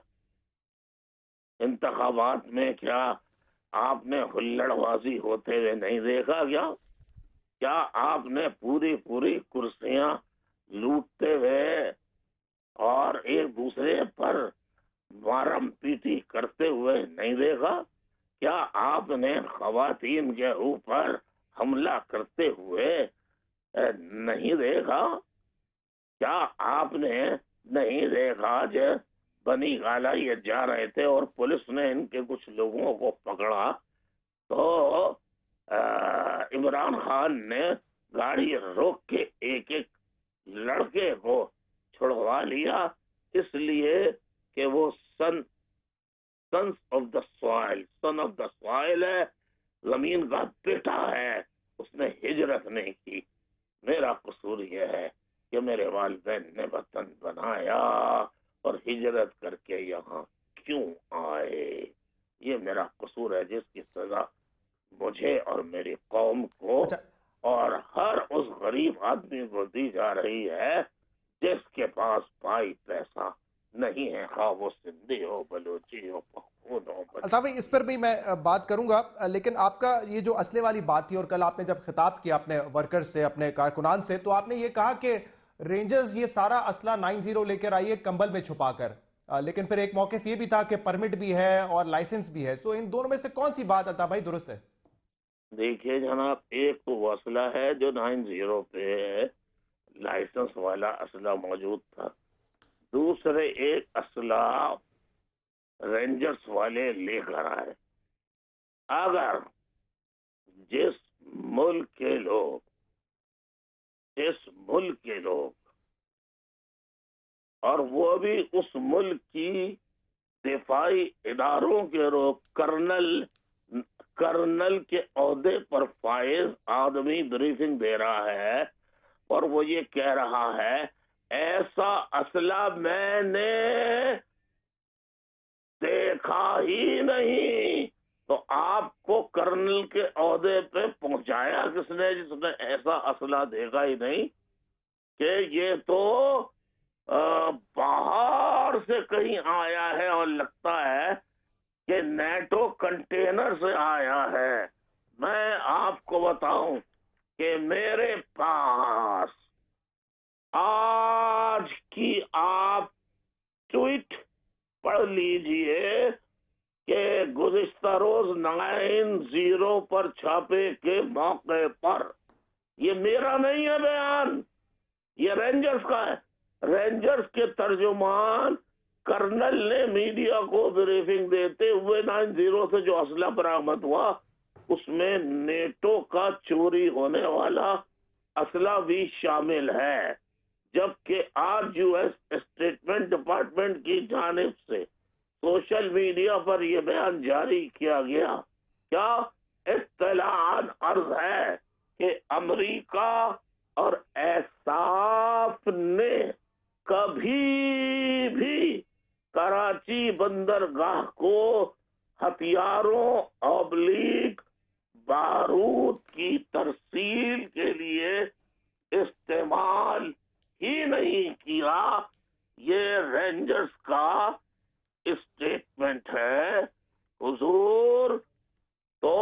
इंतखाबात में क्या आपने हुल्लड़बाजी होते हुए नहीं देखा क्या? क्या आपने पूरी पूरी कुर्सियां लूटते हुए और एक दूसरे पर मारम पीटी करते हुए नहीं देखा? क्या आपने खवातीन के ऊपर हमला करते हुए नहीं देखा? क्या आपने नहीं देखा जब बनी गाला ये जा रहे थे और पुलिस ने इनके कुछ लोगों को पकड़ा तो इमरान खान ने गाड़ी रोक के एक एक लड़के को छुड़वा लिया, इसलिए कि वो son sons of the soil son of the soil है, जमीन का बेटा है, उसने हिजरत नहीं की। मेरा कसूर यह है कि मेरे वालिदैन ने वतन बनाया और हिजरत करके यहाँ क्यों आए, ये मेरा कसूर है जिसकी सजा मुझे और मेरी कौम को अच्छा। और हर उस गरीब आदमी को दी जा रही है जिसके पास भाई पैसा नहीं है, खा वो सिंधी हो, बलोची हो, पख्तून हो। अल्ताफ भाई, इस पर भी मैं बात करूंगा, लेकिन आपका ये जो असले वाली बात थी और कल आपने जब खिताब किया अपने वर्कर्स से, अपने कारकुनान से, तो आपने ये कहा कि रेंजर्स ये सारा असला नाइन जीरो लेकर आई है कंबल में छुपाकर, लेकिन फिर एक मौकिफ ये भी था कि परमिट भी है और लाइसेंस भी है। सो इन दोनों में से कौन सी बात अल्ताफ भाई दुरुस्त है? देखिए जनाब, एक तो वो असला है जो नाइन जीरो पे लाइसेंस वाला असला मौजूद था, दूसरे एक असला रेंजर्स वाले लेकर आए। अगर जिस मुल्क के लोग जिस मुल्क के लोग और वो भी उस मुल्क की दिफाई इदारों के लोग, कर्नल कर्नल के ओहदे पर फाइज आदमी ब्रीफिंग दे रहा है और वो ये कह रहा है ऐसा असला मैंने देखा ही नहीं, तो आपको कर्नल के ओहदे पे पहुंचाया किसने जिसने ऐसा असला देखा ही नहीं? कि ये तो बाहर बाहर से कहीं आया है और लगता है कि नेटो कंटेनर से आया है। मैं आपको बताऊं कि मेरे पास आज की आप ट्वीट पढ़ लीजिए कि गुज़िश्ता रोज नाइन जीरो पर छापे के मौके पर, ये मेरा नहीं है बयान, ये रेंजर्स का है। रेंजर्स के तर्जुमान कर्नल ने मीडिया को ब्रीफिंग देते हुए नाइन जीरो से जो असला बरामद हुआ उसमें नेटो का चोरी होने वाला असला भी शामिल है, जबकि आज यूएस स्टेटमेंट डिपार्टमेंट की जानिब से सोशल मीडिया पर यह बयान जारी किया गया। क्या इत्तलाअन अर्ज है कि अमेरिका और एसाफ ने कभी भी कराची बंदरगाह को हथियारों ऑब्लिक बारूद की तरसील के लिए इस्तेमाल ही नहीं किया। ये रेंजर्स का स्टेटमेंट है हुजूर। तो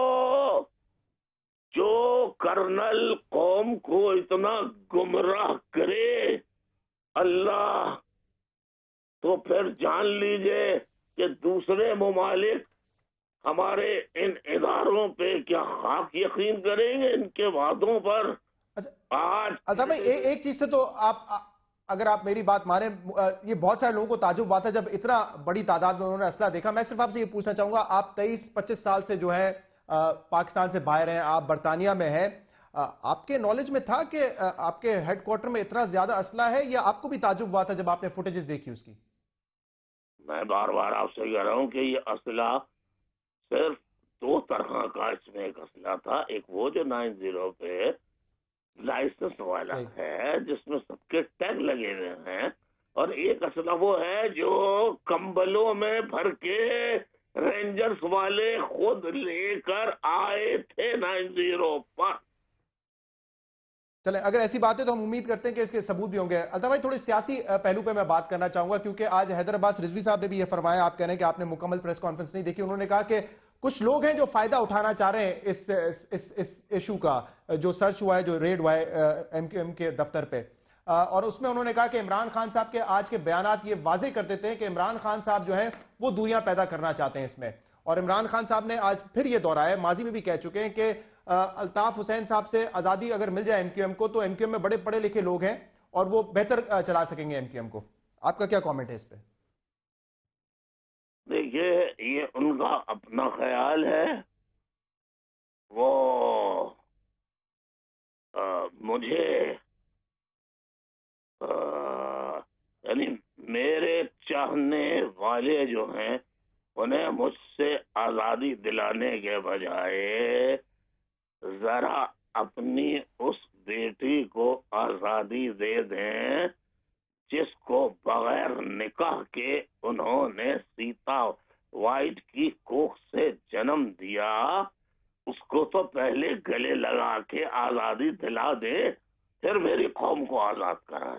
जो कर्नल कौम को इतना गुमराह करे अल्लाह, तो फिर जान लीजिए कि दूसरे ममालिक हमारे इन इदारों पे क्या हाक यकीन करेंगे, इनके वादों पर। अच्छा आज अल्ताफ भाई, ए, एक चीज से तो आप आ, अगर आप मेरी बात माने, ये बहुत सारे लोगों को ताजुब बात है जब इतना बड़ी तादाद में उन्होंने असला देखा। मैं सिर्फ आपसे ये पूछना चाहूंगा, आप तेईस पच्चीस साल से जो है पाकिस्तान से बाहर हैं, आप बरतानिया में हैं, आपके नॉलेज में था कि आपके हेडक्वार्टर में इतना ज्यादा असला है, या आपको भी ताजुब हुआ था जब आपने फुटेजेस देखी उसकी? मैं बार बार आपसे कह रहा हूँ कि ये असला सिर्फ दो तरह का इसमें एक असला था। एक वो जो नाइन जीरो पे लाइसेंस वाला है जिसमें सबके टैग लगे हुए हैं, और एक असला वो है जो कंबलों में भर के रेंजर्स वाले खुद लेकर आए थे नाइन जीरो पर। चले, अगर ऐसी बात है तो हम उम्मीद करते हैं कि इसके सबूत भी होंगे। अल्ताफ भाई, थोड़े सियासी पहलू पे मैं बात करना चाहूंगा, क्योंकि आज हैदर अब्बास रिजवी साहब ने भी ये फरमाया, आप कह रहे हैं कि आपने मुकम्मल प्रेस कॉन्फ्रेंस नहीं देखी। उन्होंने कहा कि कुछ लोग हैं जो फायदा उठाना चाह रहे हैं इस इस इस, इस इशू का, जो सर्च हुआ है, जो रेड हुआ है एमक्यूएम के दफ्तर पे, और उसमें उन्होंने कहा कि इमरान खान साहब के आज के बयानात ये वाजे कर देते हैं कि इमरान खान साहब जो है वो दूरियां पैदा करना चाहते हैं इसमें। और इमरान खान साहब ने आज फिर ये दोहराया, माजी में भी कह चुके हैं कि अल्ताफ हुसैन साहब से आजादी अगर मिल जाए एमक्यूएम को, तो एमक्यूएम में बड़े पढ़े लिखे लोग हैं और वो बेहतर चला सकेंगे एमक्यूएम को। आपका क्या कमेंट है इस पे? देखिए, ये उनका अपना ख्याल है। वो आ, मुझे यानी मेरे चाहने वाले जो हैं उन्हें मुझसे आजादी दिलाने के बजाय जरा अपनी उस बेटी को आजादी दे दें जिसको बगैर निकाह के उन्होंने सीता वाइट की कोख से जन्म दिया। उसको तो पहले गले लगा के आजादी दिला दे, फिर मेरी कौम को आजाद कराए।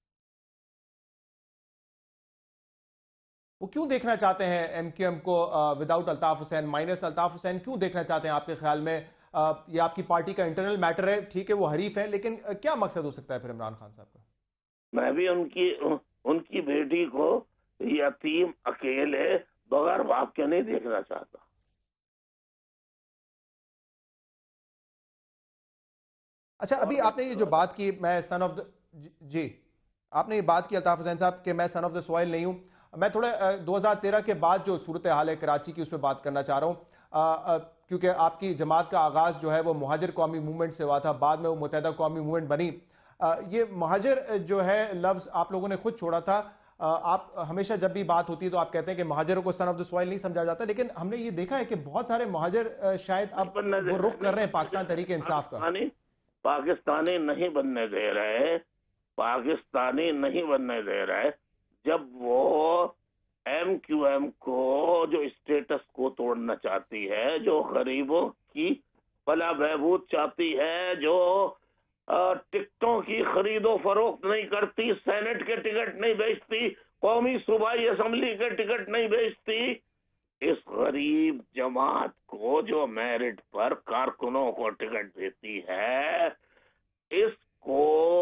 वो क्यों देखना चाहते हैं एमक्यूएम को विदाउट अल्ताफ हुसैन, माइनस अल्ताफ हुसैन क्यों देखना चाहते हैं आपके ख्याल में? आ, ये आपकी पार्टी का इंटरनल मैटर है, ठीक है, वो हरीफ है, लेकिन क्या मकसद हो सकता है फिर इमरान खान साहब का? मैं भी उनकी उनकी बेटी को यतीम अकेले बगैर बाप के नहीं देखना चाहता। अच्छा, अभी आपने ये जो बात की, मैं सन ऑफ द जी आपने ये बात की अल्ताफ हुसैन साहब कि मैं सन ऑफ द सॉइल नहीं हूं। मैं थोड़े दो हज़ार तेरह के बाद जो सूरत हाल है कराची की उस पर बात करना चाह रहा हूं, क्योंकि आपकी जमात का आगाज़ जो है वो मुहाजिर कौमी मूवमेंट से हुआ था, बाद में वो मुत्तहिदा कौमी मूवमेंट बनी। आ, ये मुहाजिर जो है लफ्ज़ आप लोगों ने खुद छोड़ा था। आ, आप हमेशा जब भी बात होती है तो आप कहते हैं कि मुहाजिरों को सन ऑफ द सॉइल नहीं समझा जाता, लेकिन हमने ये देखा है कि बहुत सारे मुहाजिर शायद अब वो रुख कर रहे हैं पाकिस्तान तहरीक इंसाफ का। पाकिस्तानी नहीं बनने दे रहे, पाकिस्तानी नहीं बनने दे रहे। जब वो एम क्यू एम को जो स्टेटस को तोड़ना चाहती है, जो गरीबों की भला बहबूद चाहती है, जो टिकटों की खरीदो फरोख्त नहीं करती, सेनेट के टिकट नहीं बेचती, कौमी सूबाई असम्बली के टिकट नहीं भेजती। इस गरीब जमात को जो मेरिट पर कारकुनों को टिकट देती है, इसको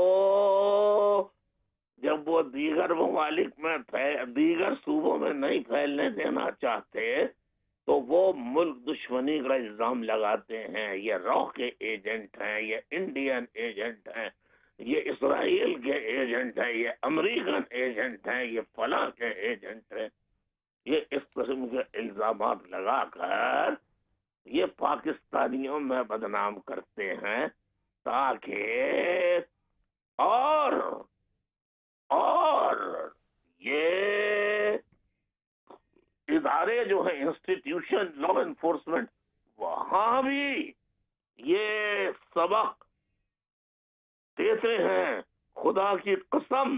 जब वो दीगर ममालिक में दीगर सूबों में नहीं फैलने देना चाहते तो वो मुल्क दुश्मनी का इल्जाम लगाते हैं। ये रॉ के एजेंट हैं, ये इंडियन एजेंट हैं, ये इसराइल के एजेंट हैं, ये अमेरिकन एजेंट हैं, ये फला के एजेंट हैं। ये इस किस्म के इल्जाम लगाकर ये पाकिस्तानियों में बदनाम करते हैं ताकि और और ये इदारे जो है इंस्टीट्यूशन लॉ एनफोर्समेंट, वहां भी ये सबक देते हैं। खुदा की कसम,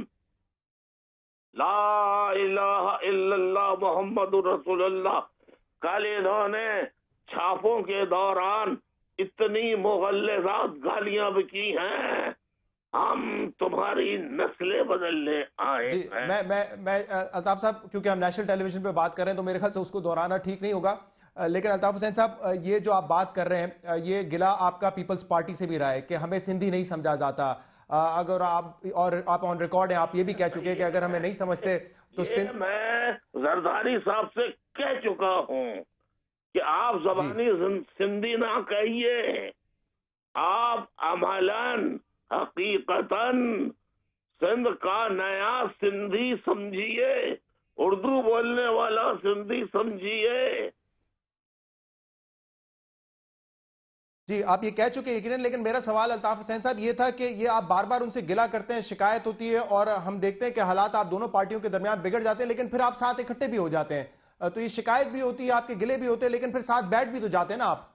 ला इलाहा इल्लल्लाह मुहम्मदुर रसूलुल्लाह, कल इन्होंने छापों के दौरान इतनी मुगल्लिज़ात गालियां भी की हैं, हम तुम्हारी नस्लें बदलने आए हैं। मैं मैं मैं अल्ताफ साहब, क्योंकि हम नेशनल टेलीविजन पे बात कर रहे हैं तो मेरे ख्याल से उसको दोहराना ठीक नहीं होगा, लेकिन अल्ताफ हुसैन साहब, ये जो आप बात कर रहे हैं, ये गिला आपका पीपल्स पार्टी से भी रहा है कि हमें सिंधी नहीं समझा जाता। अगर आप और आप ऑन रिकॉर्ड हैं, आप ये भी कह चुके हैं कि अगर हमें नहीं समझते तो सिंध। मैं जरदारी साहब से कह चुका हूं कि आप ज़बानी सिंधी ना कहिए, आप अमलन हकीकतन सिंध का नया सिंधी समझिए, उर्दू बोलने वाला सिंधी समझिए। जी, आप ये कह चुके हैं यकीनन, लेकिन मेरा सवाल अल्ताफ हुसैन साहब ये था कि ये आप बार बार उनसे गिला करते हैं, शिकायत होती है और हम देखते हैं कि हालात आप दोनों पार्टियों के दरमियान बिगड़ जाते हैं, लेकिन फिर आप साथ इकट्ठे भी हो जाते हैं। तो ये शिकायत भी होती है, आपके गिले भी होते हैं, लेकिन फिर साथ बैठ भी तो जाते हैं ना आप।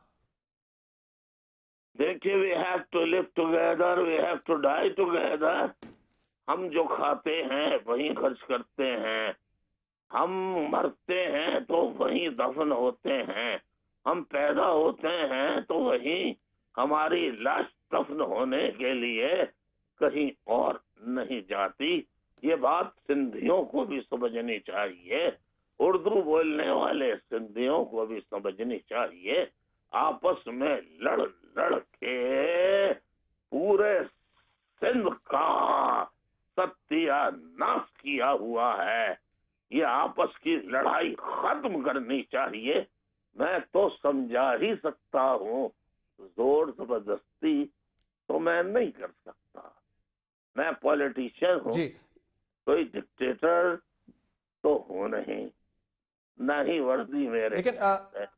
देखिए, we have to live together, we have to die together. हम जो खाते हैं वही खर्च करते हैं, हम मरते हैं तो वही दफन होते हैं, हम पैदा होते हैं तो वही हमारी लाश दफन होने के लिए कहीं और नहीं जाती। ये बात सिंधियों को भी समझनी चाहिए, उर्दू बोलने वाले सिंधियों को भी समझनी चाहिए। आपस में लड़ लड़ के पूरे सिंध का सत्यानाश किया हुआ है। ये आपस की लड़ाई खत्म करनी चाहिए। मैं तो समझा ही सकता हूँ, जोर जबरदस्ती तो मैं नहीं कर सकता। मैं पॉलिटिशियन हूँ, कोई डिक्टेटर तो हूँ नहीं, न ही वर्दी मेरे। लेकिन आ,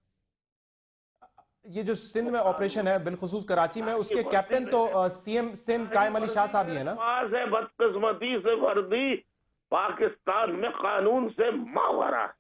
ये जो सिंध में ऑपरेशन है, बिलखुसूस कराची में, उसके कैप्टन तो सीएम सिंध कायम अली शाह साहब ही है ना। से बदकिस्मती से वर्दी पाकिस्तान में कानून से मावरा है।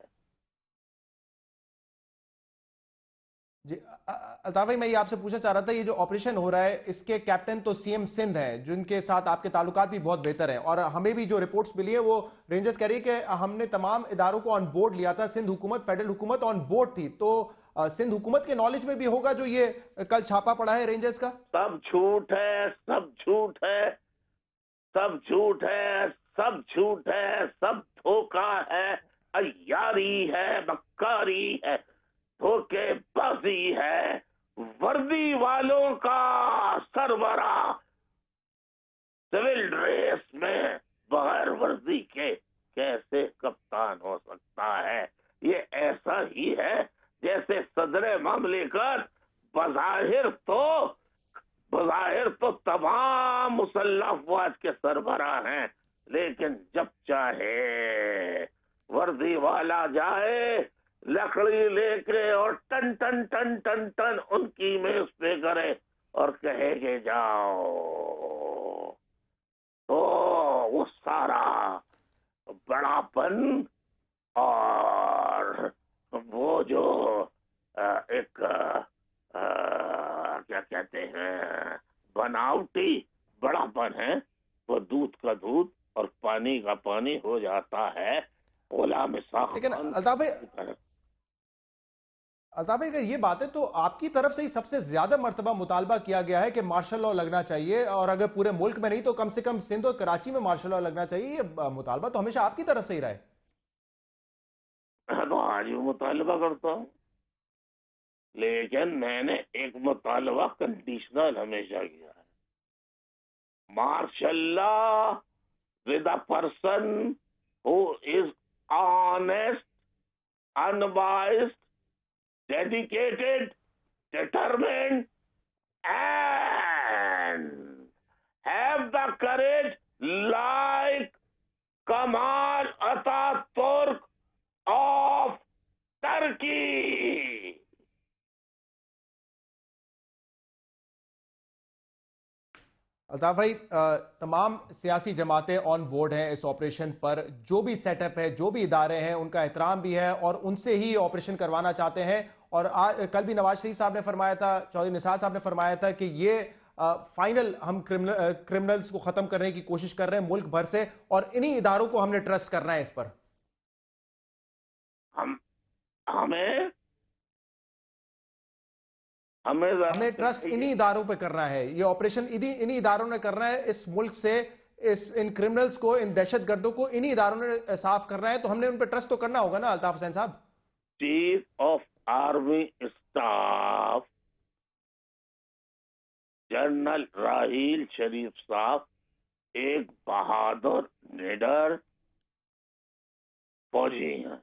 जी अल्ताफ भाई, मैं ये आपसे पूछना चाह रहा था, ये जो ऑपरेशन हो रहा है इसके कैप्टन तो सीएम सिंध हैं, जिनके साथ आपके ताल्लुकात भी बहुत बेहतर हैं, और हमें भी जो रिपोर्ट्स मिली है वो रेंजर्स कह रही है कि हमने तमाम इदारों को ऑन बोर्ड लिया था, सिंध हुकूमत, फेडरल हुकूमत ऑन बोर्ड थी। तो सिंध हुकूमत के नॉलेज में भी होगा जो ये कल छापा पड़ा है रेंजर्स का? सब झूठ है, सब झूठ है, सब झूठ है, सब झूठ है, सब धोखा है, अय्यारी है, मक्कारी है, धोखेबाजी है। वर्दी वालों का सरबरा सिविल ड्रेस में बगैर वर्दी के कैसे कप्तान हो सकता है? ये ऐसा ही है जैसे सदर मामलिकत बज़ाहिर तो बज़ाहिर तो तमाम मुसल्लह अफवाज के सरबरा हैं, लेकिन जब चाहे वर्दी वाला जाए लकड़ी लेके और टन टन टन टन टन उनकी मेज पे करे और कहे के जाओ, तो वो सारा बड़ापन और वो जो एक आ, क्या कहते हैं बनावटी बड़ापन है, वो दूध का दूध और पानी का पानी हो जाता है। गुलाम साहब, लेकिन अल्ताफ भाई अल्ताफ भाई, अगर ये बात है तो आपकी तरफ से ही सबसे ज्यादा मर्तबा मुतालबा किया गया है कि मार्शल लॉ लगना चाहिए, और अगर पूरे मुल्क में नहीं तो कम से कम सिंध और कराची में मार्शल लॉ लगना चाहिए। ये मुतालबा तो हमेशा आपकी तरफ से ही रहा है। तो आज भी मुतालबा करता हूँ, लेकिन मैंने एक मुतालबा कंडीशनल हमेशा किया है। Martial law with a person who is honest, unbiased, dedicated, determined, and have the courage like Kamal Ataturk of Turkey. Altaf भाई, तमाम सियासी जमातें ऑन बोर्ड हैं इस ऑपरेशन पर। जो भी सेटअप है, जो भी इदारे हैं, उनका एहतराम भी है और उनसे ही ऑपरेशन करवाना चाहते हैं। और आज कल भी नवाज शरीफ साहब ने फरमाया था, चौधरी निसार साहब ने फरमाया था कि ये फाइनल हम क्रिमिनल क्रिमिनल्स को खत्म करने की कोशिश कर रहे हैं मुल्क भर से, और इन्हीं इदारों को हमने ट्रस्ट करना है इस पर। हम हमें हमें हमें ट्रस्ट इन्हीं इदारों पे करना है। ये ऑपरेशन इन्हीं इन्हीं इदारों ने करना है। इस मुल्क से इस इन क्रिमिनल्स को, इन दहशतगर्दों को इन्हीं इदारों ने साफ करना है, तो हमने उन पे ट्रस्ट तो करना होगा ना अल्ताफ हुसैन साहब। Chief of army staff general Raheel Sharif साहब एक बहादुर निडर फौजी हैं।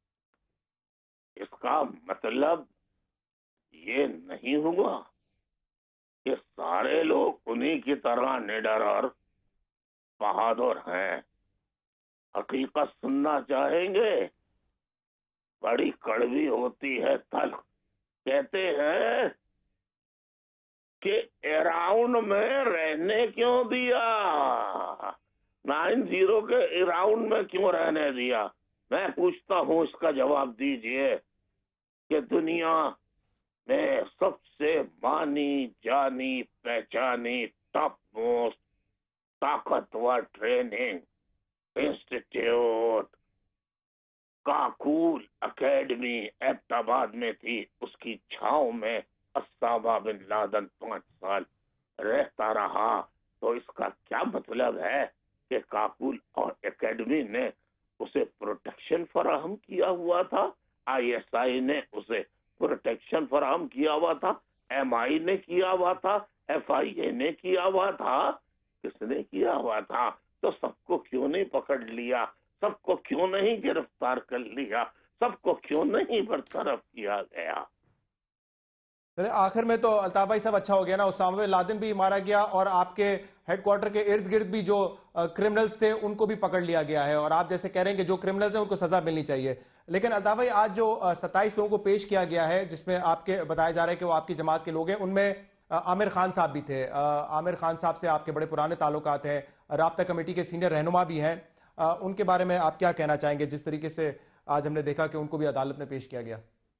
इसका मतलब ये नहीं हुआ कि सारे लोग उन्हीं की तरह निडर और बहादुर हैं। हकीकत सुनना चाहेंगे? बड़ी कड़वी होती है तल्ख। कहते हैं कि अराउंड में रहने क्यों दिया, नाइन जीरो के अराउंड में क्यों रहने दिया। मैं पूछता हूँ, इसका जवाब दीजिए कि दुनिया में सबसे मानी जानी पहचानी टॉप मोस्ट ताकतवर training institute Kakul academy Abbottabad में थी। उसकी छांव में अस्सामा बिन लादेन पांच साल रहता रहा। तो इसका क्या मतलब है कि काकूल और एकेडमी ने उसे प्रोटेक्शन फराहम किया हुआ था, आईएसआई ने उसे प्रोटेक्शन फराहम किया हुआ था, एमआई ने किया हुआ था, एफआईए ने किया हुआ था, किसने किया हुआ था? तो सबको क्यों नहीं पकड़ लिया, सबको क्यों नहीं गिरफ्तार कर लिया, सबको क्यों नहीं बरतरफ किया गया? आखिर में तो अल्ताफ भाई साहब अच्छा हो गया ना, उसामा बिन लादेन भी मारा गया और आपके हेडक्वार्टर के इर्द गिर्द भी जो क्रिमिनल्स थे उनको भी पकड़ लिया गया है। और आप जैसे कह रहे हैं कि जो क्रिमिनल्स हैं उनको सजा मिलनी चाहिए। लेकिन अल्ताफ भाई, आज जो सत्ताईस लोगों को पेश किया गया है, जिसमें आपके बताया जा रहा है कि वो आपकी जमात के लोग हैं, उनमें आमिर खान साहब भी थे। आमिर खान साहब से आपके बड़े पुराने ताल्लुकात हैं, राब्ता कमेटी के सीनियर रहनुमा भी हैं। उनके बारे में आप क्या कहना चाहेंगे, जिस तरीके से आज हमने देखा कि उनको भी अदालत में पेश किया गया?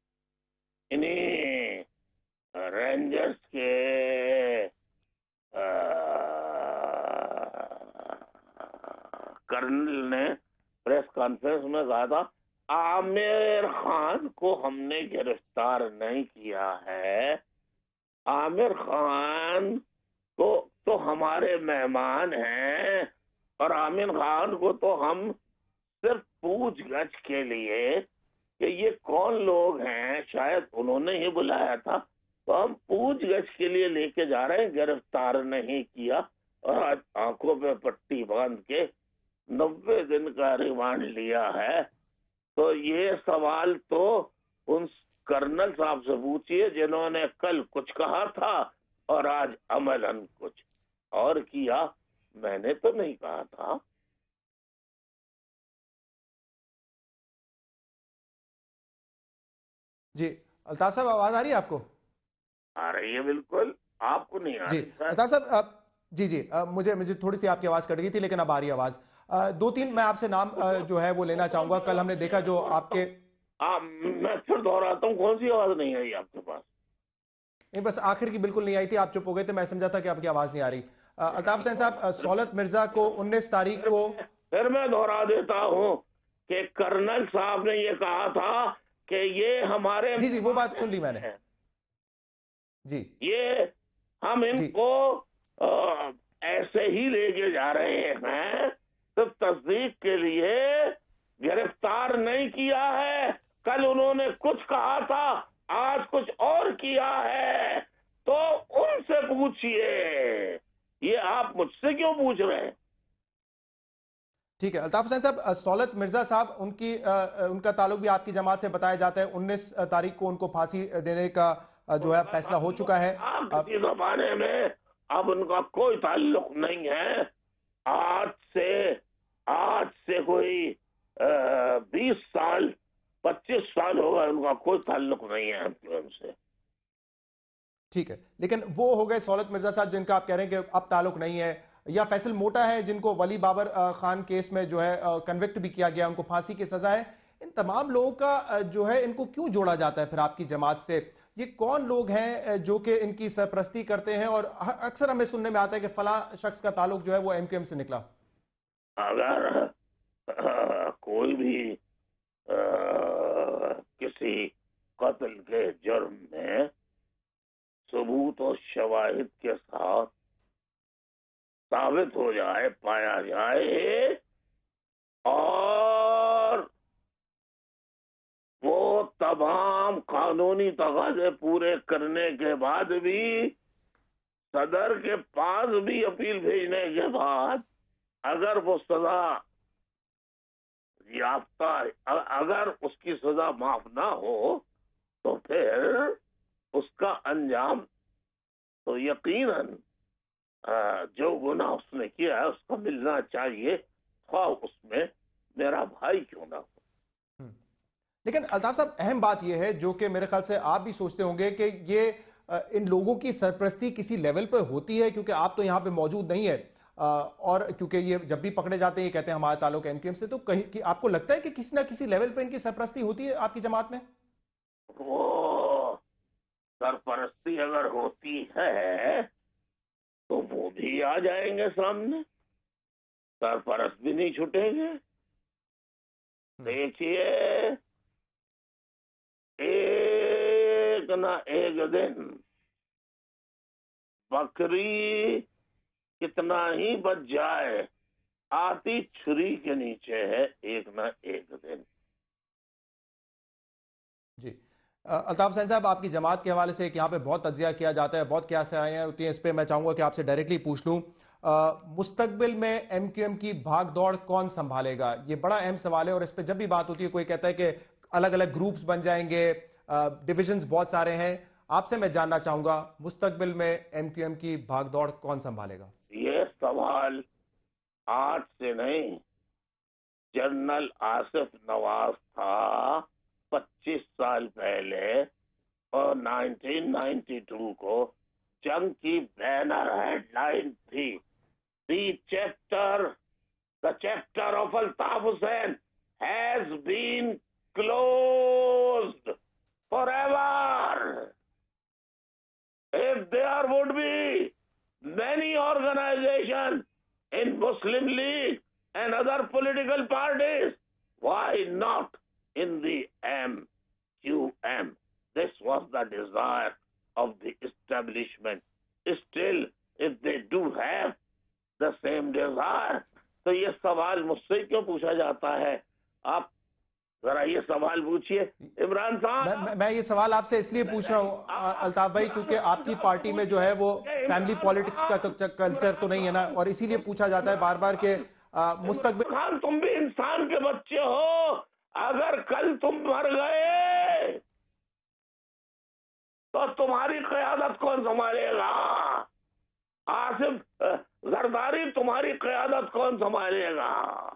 रेंजर्स के कर्नल ने प्रेस कॉन्फ्रेंस में कहा था, आमिर खान को हमने गिरफ्तार नहीं किया है, आमिर खान को तो हमारे मेहमान हैं और आमिर खान को तो हम सिर्फ पूछगछ के लिए कि ये कौन लोग हैं, शायद उन्होंने ही बुलाया था, तो हम पूछगछ के लिए लेके जा रहे हैं, गिरफ्तार नहीं किया। और आज आंखों पे पट्टी बांध के नब्बे दिन का रिमांड लिया है। तो ये सवाल तो उन कर्नल साहब से पूछिए जिन्होंने कल कुछ कहा था और आज अमलन कुछ और किया। मैंने तो नहीं कहा था। जी अल्ताफ साहब, आवाज आ रही है आपको? आ रही है, बिल्कुल। आपको नहीं आ रही? जी अल्ताफ साहब, जी जी आ, मुझे मुझे थोड़ी सी आपकी आवाज कट गई थी, लेकिन अब आ रही आवाज। आ, दो तीन मैं आपसे नाम आ, जो है वो लेना चाहूंगा। कल हमने देखा जो आपके आ, मैं फिर दोहराता हूँ, कौन सी आवाज नहीं आई आपके पास? नहीं, बस आखिर की बिल्कुल नहीं आई थी, आप चुप हो गए थे, मैं समझा था कि आपकी आवाज नहीं आ रही। अल्ताफ हुसैन साहब, सौलत मिर्जा को उन्नीस तारीख को, फिर मैं दोहरा देता हूँ कि कर्नल साहब ने ये कहा था कि ये हमारे जी जी वो बात सुन ली मैंने जी। ये हम इनको आ, ऐसे ही लेके जा रहे हैं, सिर्फ तस्दीक के लिए गिरफ्तार नहीं किया है। कल उन्होंने कुछ कहा था, आज कुछ और किया है, तो उनसे पूछिए, ये आप मुझसे क्यों पूछ रहे हैं? ठीक है अल्ताफ हुसैन साहब, सौलत मिर्जा साहब उनकी आ, उनका ताल्लुक भी आपकी जमात से बताया जाता है। उन्नीस तारीख को उनको फांसी देने का जो है फैसला हो चुका है। किसी जमाने में अब उनका कोई ताल्लुक नहीं है। आज से आज से कोई बीस साल पच्चीस साल हो गए, उनका कोई ताल्लुक नहीं है उनसे। ठीक है, लेकिन वो हो गए सौलत मिर्जा साहब जिनका आप कह रहे हैं कि अब ताल्लुक नहीं है, या फैसल मोटा है जिनको वली बाबर खान केस में जो है कन्विक्ट भी किया गया, उनको फांसी की सजा है। इन तमाम लोगों का जो है इनको क्यों जोड़ा जाता है फिर आपकी जमात से? ये कौन लोग हैं जो कि इनकी सरपरस्ती करते हैं? और अक्सर हमें सुनने में आता है कि फला शख्स का ताल्लुक जो है वो एमक्यूएम से निकला। अगर आ, कोई भी आ, किसी कत्ल के जुर्म में सबूत और शवाहिद के साथ साबित हो जाए, पाया जाए, और वो तमाम कानूनी तकाज़े पूरे करने के बाद भी, सदर के पास भी अपील भेजने के बाद, अगर वो सजा याफ्ता, अगर उसकी सजा माफ ना हो, तो फिर उसका अंजाम तो यकीनन जो गुनाह उसने किया है उसको मिलना चाहिए, ख्वाह उसमें मेरा भाई क्यों ना हो। लेकिन अल्ताफ साहब, अहम बात यह है जो कि मेरे ख्याल से आप भी सोचते होंगे कि ये इन लोगों की सरपरस्ती किसी लेवल पर होती है, क्योंकि आप तो यहाँ पे मौजूद नहीं है, और क्योंकि ये जब भी पकड़े जाते हैं ये कहते हैं हमारा ताल्लुक एमक्यूएम से, तो कहीं कि आपको लगता है कि किसी ना किसी लेवल पर इनकी सरपरस्ती होती है आपकी जमात में? वो सरपरस्ती अगर होती है तो वो भी आ जाएंगे सामने, सरपरस्त भी नहीं छूटेंगे। देखिए, एक ना एक दिन बकरी कितना ही बच जाए, आती छुरी के नीचे है एक ना एक दिन। जी अल्ताफ हुसैन साहब, आपकी जमात के हवाले से यहाँ पे बहुत तज्जिया किया जाता है, बहुत क्या सराहियाँ होती हैं, इस पर मैं चाहूँगा कि आपसे डायरेक्टली पूछ लूँ, मुस्तकबिल में एमक्यूएम की भाग दौड़ कौन संभालेगा? ये बड़ा अहम सवाल है, और इस पर जब भी बात होती है कोई कहता है कि अलग अलग ग्रुप्स बन जाएंगे, डिविजन्स बहुत सारे हैं। आपसे मैं जानना चाहूँगा, मुस्तकबिल में एमक्यूएम की भाग दौड़ कौन संभालेगा? ये सवाल आज से नहीं, जनरल आसिफ नवाज था पच्चीस साल पहले, और उन्नीस सौ बानवे को जंग की बैनर हेडलाइन थी, the chapter the chapter of Altaf Hussain has been closed forever. If there would be many organizations in Muslim League and other political parties, why not in the M Q M? This was the desire of the establishment. Still, if they do have the same desire, तो ये सवाल मुझसे क्यों पूछा जाता है? आप जरा ये सवाल पूछिए इमरान साहब। मैं, मैं, मैं ये सवाल आपसे इसलिए पूछ रहा हूँ अल्ताफ भाई, क्योंकि आपकी पार्टी में जो है वो फैमिली पॉलिटिक्स का कल्चर तो नहीं है ना, और इसीलिए पूछा जाता है बार बार के मुस्तकबिल। खान, तुम भी इंसान के बच्चे हो, अगर कल तुम मर गए तो तुम्हारी क़यादत कौन संभालेगा? आसिफ जरदारी तुम्हारी क़यादत कौन संभालेगा?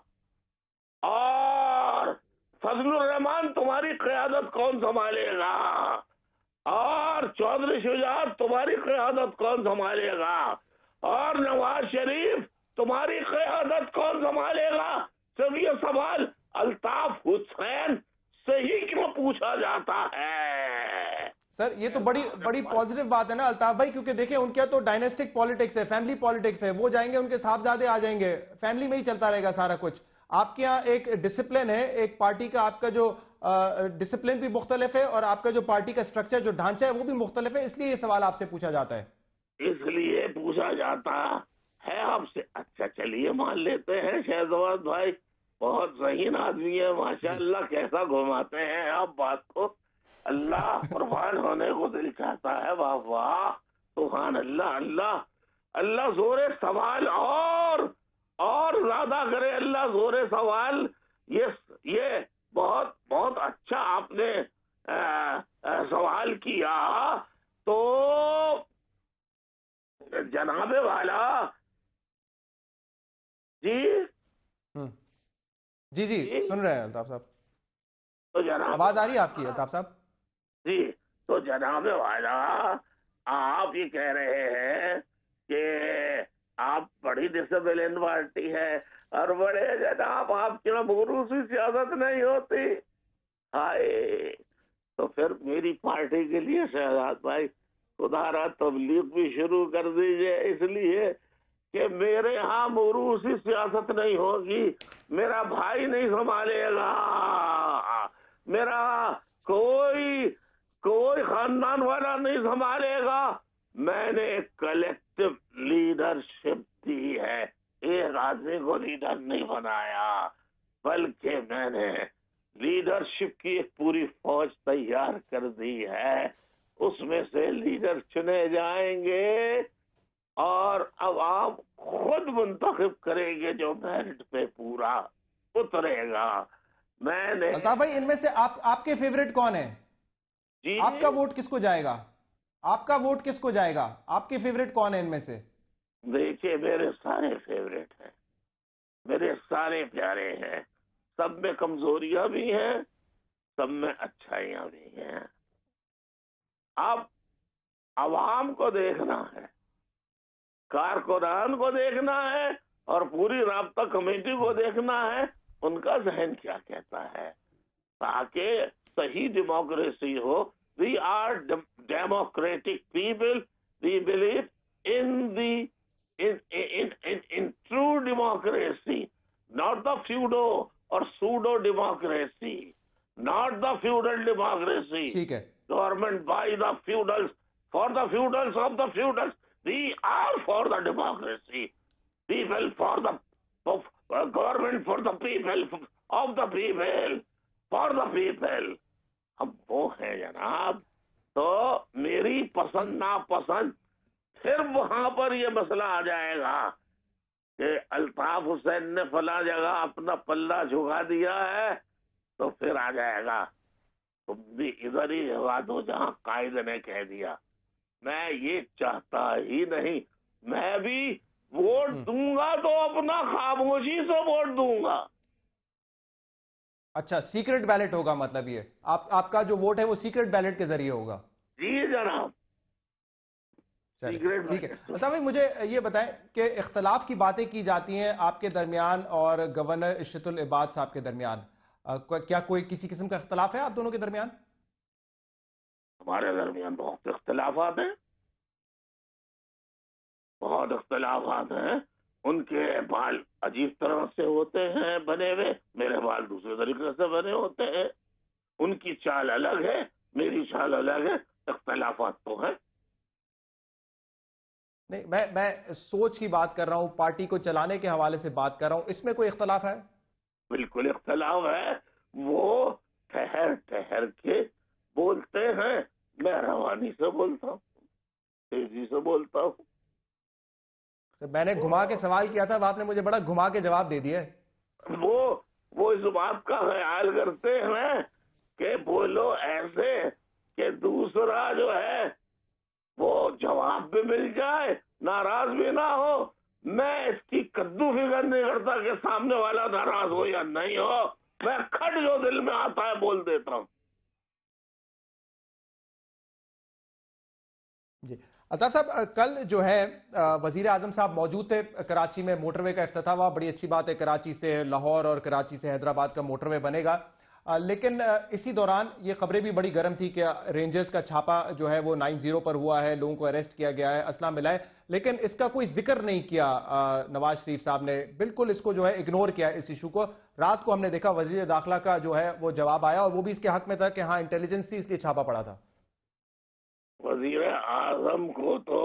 और फजलुर रहमान तुम्हारी क़यादत कौन संभालेगा? और चौधरी शुजात तुम्हारी क़यादत कौन संभालेगा? और नवाज शरीफ तुम्हारी क़यादत कौन संभालेगा? सिर्फ ये सवाल अल्ताफ हुसैन से ही क्यों पूछा जाता है? सर, ये तो बड़ी बड़ी पॉजिटिव बात है ना अल्ताफ भाई, क्योंकि देखिए उनके तो डायनेस्टिक पॉलिटिक्स है, फैमिली पॉलिटिक्स है, वो जाएंगे उनके साहबजादे आ जाएंगे, फैमिली में ही चलता रहेगा सारा कुछ। आपके यहाँ एक डिसिप्लिन है, एक पार्टी का आपका जो डिसिप्लिन भी मुख्तलिफ है और आपका जो पार्टी का स्ट्रक्चर, जो ढांचा है, वो भी मुख्तलिफ है, इसलिए ये सवाल आपसे पूछा जाता है। इसलिए पूछा जाता है आपसे। अच्छा चलिए मान लेते हैं शहजवाद भाई बहुत सही आदमी है, माशाअल्लाह। कैसा घुमाते हैं आप बात को। अल्लाह कुर्बान होने को दिल चाहता है। वाह वाह, सुभान अल्लाह। अल्लाह अल्लाह जोरे सवाल और और ज्यादा करे अल्लाह जोरे सवाल। ये ये बहुत बहुत अच्छा आपने आ, आ, सवाल किया। तो जनाबे वाला जी जी जी सुन रहे हैं अल्ताफ साहब। तो जनाब आवाज आ रही है आपकी अल्ताफ साहब? जी, तो जनाबे वाला आप ये कह रहे हैं कि आप बड़ी डिसिप्लिन पार्टी है और बड़े जनाब आपके में बुरूसी सियासत नहीं होती। हाय, तो फिर मेरी पार्टी के लिए शहजाद भाई खुदारा तबलीग भी शुरू कर दीजिए, इसलिए कि मेरे यहाँ मुरूसी सियासत नहीं होगी। मेरा भाई नहीं संभालेगा, मेरा कोई कोई खानदान वाला नहीं संभालेगा। मैंने कलेक्टिव लीडरशिप दी है, एक आदमी को लीडर नहीं बनाया, बल्कि मैंने लीडरशिप की एक पूरी फौज तैयार कर दी है। उसमें से लीडर चुने जाएंगे और अब आप खुद मुंतखब करेंगे जो मेरिट पे पूरा उतरेगा। मैंने अल्ताफ भाई, इनमें से आप आपके फेवरेट कौन है? जी, आपका वोट किसको जाएगा? आपका वोट किसको जाएगा? आपके फेवरेट कौन है इनमें से? देखिए मेरे सारे फेवरेट हैं, मेरे सारे प्यारे हैं। सब में कमजोरियां भी हैं, सब में अच्छाइयां भी हैं। अब आवाम को देखना है, कारकुनान को देखना है और पूरी राब्ता कमेटी को देखना है उनका जहन क्या कहता है, ताकि सही डेमोक्रेसी हो। We are democratic people, we believe in the in in in in true democracy, not the feudo और pseudo democracy, not the feudal democracy. ठीक है। Government by the feudals, for the feudals of the feudals. We are for the democracy, people for the of, uh, government for the people, of the people, for the people. अब वो है जनाब। तो मेरी पसंद नापसंद फिर वहां पर ये मसला आ जाएगा कि अल्ताफ हुसैन ने फला जगह अपना पल्ला झुका दिया है, तो फिर आ जाएगा तुम भी इधर ही जगा दो जहां कायद ने कह दिया। मैं ये चाहता ही नहीं। मैं भी वोट दूंगा तो अपना खामोशी से वोट दूंगा। अच्छा, सीक्रेट बैलेट होगा, मतलब ये आप आपका जो वोट है वो सीक्रेट बैलेट के जरिए होगा? जी जनाब, सीक्रेट। ठीक है। अच्छा भाई, मुझे ये बताएं कि इख्तलाफ की बातें की जाती हैं आपके दरमियान और गवर्नर इशरतुल इबाद साहब के दरमियान, क्या कोई किसी किस्म का इख्तलाफ है आप दोनों के दरमियान? हमारे दरमियान बहुत इख्तलाफात हैं, बहुत इख्तलाफात हैं। उनके बाल अजीब तरह से होते हैं बने हुए, मेरे बाल दूसरे तरीके से बने होते हैं। उनकी चाल अलग है, मेरी चाल अलग है, इख्तलाफात तो है। नहीं, मैं मैं सोच की बात कर रहा हूं, पार्टी को चलाने के हवाले से बात कर रहा हूं, इसमें कोई इख्तलाफ है? बिल्कुल इख्तलाफ है। वो ठहर ठहर के बोलते हैं, मैं रवानी से बोलता हूँ, तेजी से बोलता हूँ। तो मैंने घुमा के सवाल किया था, आपने मुझे बड़ा घुमा के जवाब दे दिया। वो वो इस बात का ख्याल करते हैं कि बोलो ऐसे कि दूसरा जो है वो जवाब भी मिल जाए, नाराज भी ना हो। मैं इसकी कद्दू फिक्र नहीं करता कि सामने वाला नाराज हो या नहीं हो। मैं खट जो दिल में आता है बोल देता हूँ। जी अल्ताफ साहब, कल जो है वजीर आजम साहब मौजूद थे कराची में, मोटरवे का इफ्तिताह हुआ, बड़ी अच्छी बात है। कराची से लाहौर और कराची से हैदराबाद का मोटरवे बनेगा। आ, लेकिन आ, इसी दौरान ये खबरें भी बड़ी गर्म थी कि रेंजर्स का छापा जो है वो नाइन जीरो पर हुआ है, लोगों को अरेस्ट किया गया है, असला मिला है, लेकिन इसका कोई जिक्र नहीं किया आ, नवाज शरीफ साहब ने। बिल्कुल इसको जो है इग्नोर किया इस इशू को। रात को हमने देखा वजीर दाखिला का जो है वो जवाब आया और वो भी इसके हक में था कि हाँ इंटेलिजेंस थी इसलिए छापा पड़ा था। वजीर आजम को तो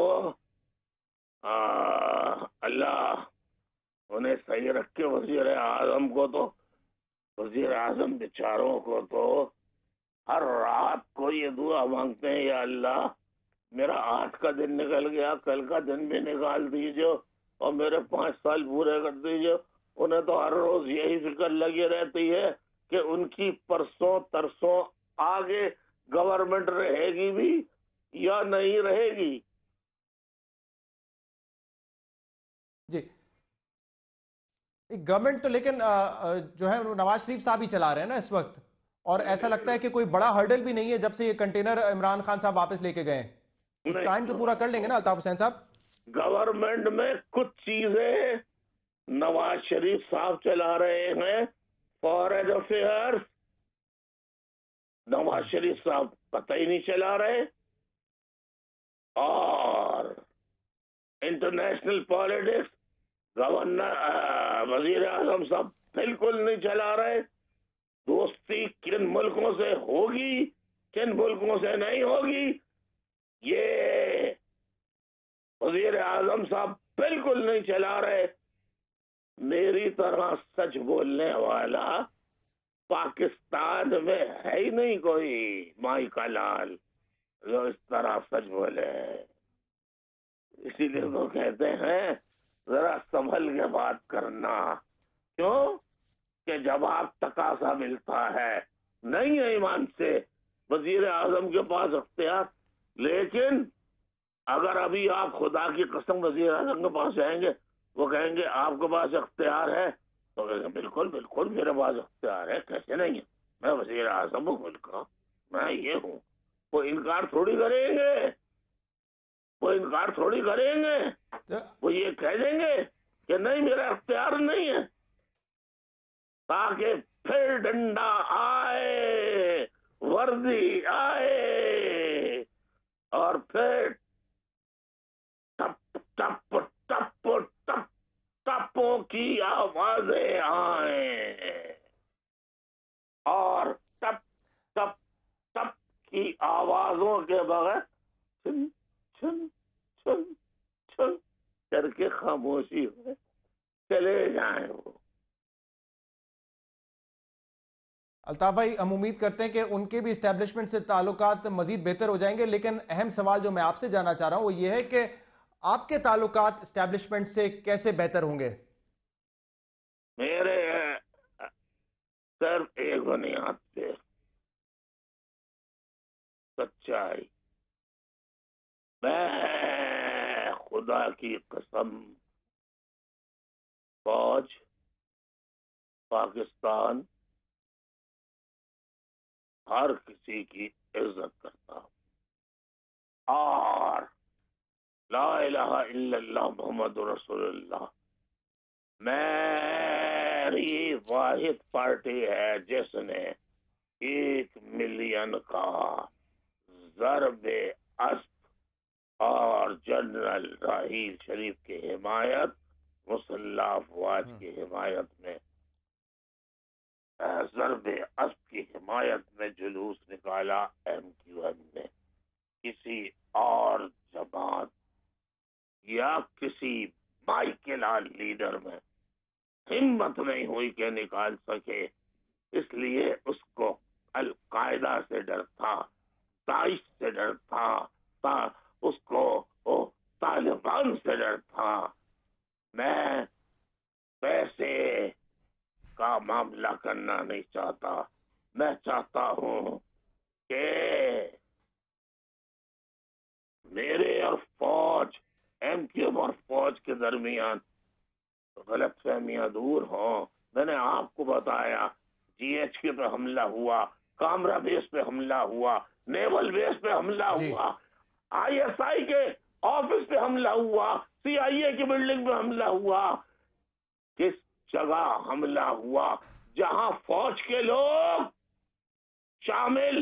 अल्लाह उन्हें सही रख के, वजीर आजम को तो वजीर आजम बेचारों को तो हर रात को ये दुआ मांगते हैं, या अल्लाह मेरा आज का दिन निकल गया, कल का दिन भी निकाल दीजिए और मेरे पांच साल पूरे कर दीजिए। उन्हें तो हर रोज यही फिक्र लगी रहती है कि उनकी परसों तरसों आगे गवर्नमेंट रहेगी भी या नहीं रहेगी। जी, गवर्नमेंट तो लेकिन जो है नवाज शरीफ साहब ही चला रहे हैं ना इस वक्त, और ऐसा लगता है कि कोई बड़ा हर्डल भी नहीं है जब से ये कंटेनर इमरान खान साहब वापस लेके गए। टाइम तो पूरा कर लेंगे ना अल्ताफ हुसैन साहब। गवर्नमेंट में कुछ चीजें नवाज शरीफ साहब चला रहे हैं, फॉरेन अफेयर्स नवाज शरीफ साहब पता ही नहीं चला रहे, और इंटरनेशनल पॉलिटिक्स गवर्नर वजीर आजम साहब बिल्कुल नहीं चला रहे। दोस्ती किन मुल्कों से होगी, किन मुल्कों से नहीं होगी, ये वजीर आजम साहब बिल्कुल नहीं चला रहे। मेरी तरह सच बोलने वाला पाकिस्तान में है ही नहीं कोई माई का लाल जो इस तरह सच बोले। इसीलिए तो कहते हैं जरा संभल के बात करना, क्यों कि जब आप तकाजा मिलता है नहीं है ईमान से वजीर आजम के पास अख्तियार, लेकिन अगर अभी आप खुदा की कसम वजीर आजम के पास जाएंगे, वो कहेंगे आपके पास अख्तियार है, तो कहेंगे बिल्कुल बिल्कुल मेरे पास अख्तियार है, कैसे नहीं है, मैं वजीर आजम हूँ मुल्क का, मैं ये हूँ। वो इनकार थोड़ी करेंगे, वो इनकार थोड़ी करेंगे, वो ये कह देंगे कि नहीं मेरा अख्तियार नहीं है, ताकि फिर डंडा आए, वर्दी आए और फिर टप टप टप टप टपों की आवाजें आए, और टप टप टप की आवाजों के बगैर छुन छुन छुन छुन करके खामोशी में चले जाएं वो। अल्ताफ भाई, हम उम्मीद करते हैं कि उनके भी इस्टेब्लिशमेंट से ताल्लुकात मजीद बेहतर हो जाएंगे, लेकिन अहम सवाल जो मैं आपसे जानना चाह रहा हूं वो ये है कि आपके ताल्लुकात इस्टेब्लिशमेंट से कैसे बेहतर होंगे? मेरे सिर्फ एक बुनियाद पे, सच्चाई। मैं खुदा की कसम फौज, पाकिस्तान, हर किसी की इज्जत करता हूं, और ला इलाहा इल्लल्लाह मुहम्मदुर रसूलुल्लाह मेरी वाहिद पार्टी है जिसने एक मिलियन का ज़रबे अस्ब और जनरल राहील शरीफ की हिमायत, मुसल्ला अफवाज की हिमायत में, ज़रबे अस्ब की हिमायत में जुलूस निकाला। एम क्यू एम ने किसी और जमात या किसी माइकेलाल लीडर में हिम्मत नहीं हुई कि निकाल सके, इसलिए उसको अल-कायदा से डर था, दाइश से डर था, ता उसको ओ तालिबान से डर था। मैं पैसे का मामला करना नहीं चाहता, मैं चाहता हूं कि मेरे और फौज, एमक्यूएम और फौज के दरमियान गलत फहमियां दूर हों। मैंने आपको बताया जीएचक्यू पे हमला हुआ, कामरा बेस पे हमला हुआ, नेवल बेस पे हमला हुआ, आईएसआई के ऑफिस पे हमला हुआ, सीआईए की बिल्डिंग पे हमला हुआ। किस जगह हमला हुआ जहां फौज के लोग शामिल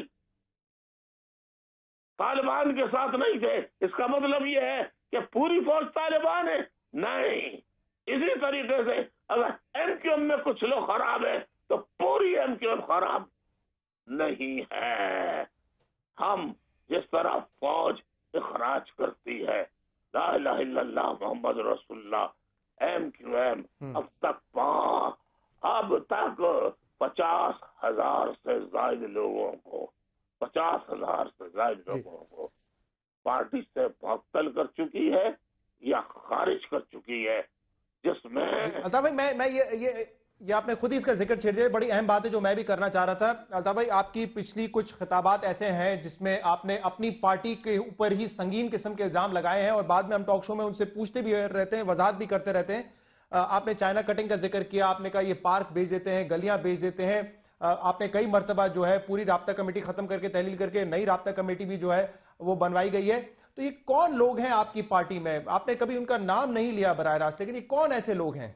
तालिबान के साथ नहीं थे। इसका मतलब यह है कि पूरी फौज तालिबान है? नहीं। इसी तरीके से अगर एमक्यूएम में कुछ लोग खराब है तो पूरी एमक्यूएम खराब नहीं है। हम जिस तरह फौज इखराज करती है ला इलाहा इल्लल्लाह मोहम्मद रसूलुल्लाह एमक्यूएम अब तक पा- अब तक पचास हजार से ज्यादा लोगों को पचास हजार से ज्यादा लोगों को पार्टी से मुअत्तल कर चुकी है या खारिज कर चुकी है, जिसमें अल्ताफ भाई मैं मैं ये ये ये आपने खुद ही इसका जिक्र छेड़ दिया। बड़ी अहम बात है जो मैं भी करना चाह रहा था। अल्ताफ भाई, आपकी पिछली कुछ खिताबात ऐसे हैं जिसमें आपने अपनी पार्टी के ऊपर ही संगीन किस्म के इल्जाम लगाए हैं और बाद में हम टॉक शो में उनसे पूछते भी रहते हैं, वजाहत भी करते रहते हैं। आपने चाइना कटिंग का जिक्र किया, आपने कहा ये पार्क बेच देते हैं, गलियां बेच देते हैं। आपने कई मरतबा जो है पूरी राब्ता कमेटी खत्म करके तहलील करके नई राब्ता कमेटी भी जो है वो बनवाई गई है। तो ये कौन लोग हैं आपकी पार्टी में? आपने कभी उनका नाम नहीं लिया बराह रास्त, लेकिन ये कौन ऐसे लोग हैं?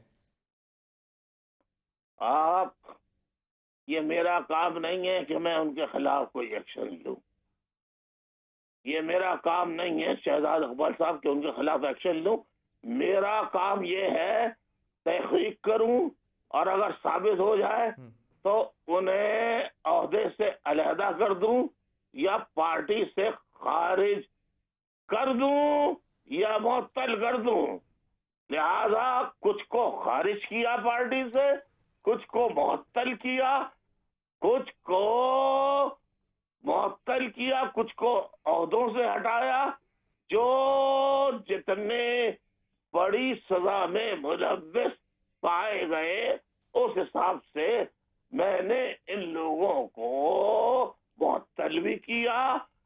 आप, ये मेरा काम नहीं है कि मैं उनके खिलाफ कोई एक्शन लूं। ये मेरा काम नहीं है शहजाद इकबाल साहब के उनके खिलाफ एक्शन लूं। मेरा काम ये है तहकीक करूं और अगर साबित हो जाए तो उन्हें ओहदे से अलहदा कर दूं या पार्टी से खारिज कर दूं या मुअत्तल कर दूं। लिहाजा कुछ को खारिज किया पार्टी से, कुछ को मुअत्तल किया, कुछ को मुअत्तल किया, कुछ को ओहदों से हटाया। जो जितने बड़ी सजा में मुलव्विस पाए गए उस हिसाब से मैंने इन लोगों को मुअत्तल भी किया,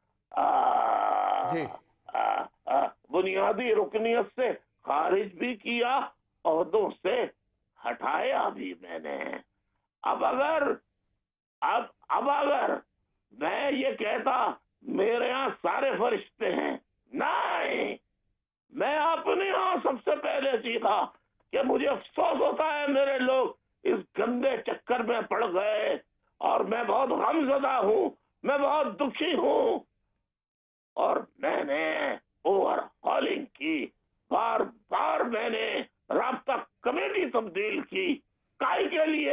जी। आ, आ, बुनियादी रुकनियत से खारिज भी किया, ओहदों से हटाया भी मैंने। अब अगर अब अब अगर मैं ये कहता मेरे यहाँ सारे फरिश्ते हैं, नहीं, मैं अपने यहाँ सबसे पहले सीखा कि मुझे अफसोस होता है मेरे लोग इस गंदे चक्कर में पड़ गए और मैं बहुत गमज़दा हूँ, मैं बहुत दुखी हूँ। और मैंने ओवरहॉलिंग की, बार बार मैंने राब्ता कमेटी तब्दील की। काहे के लिए?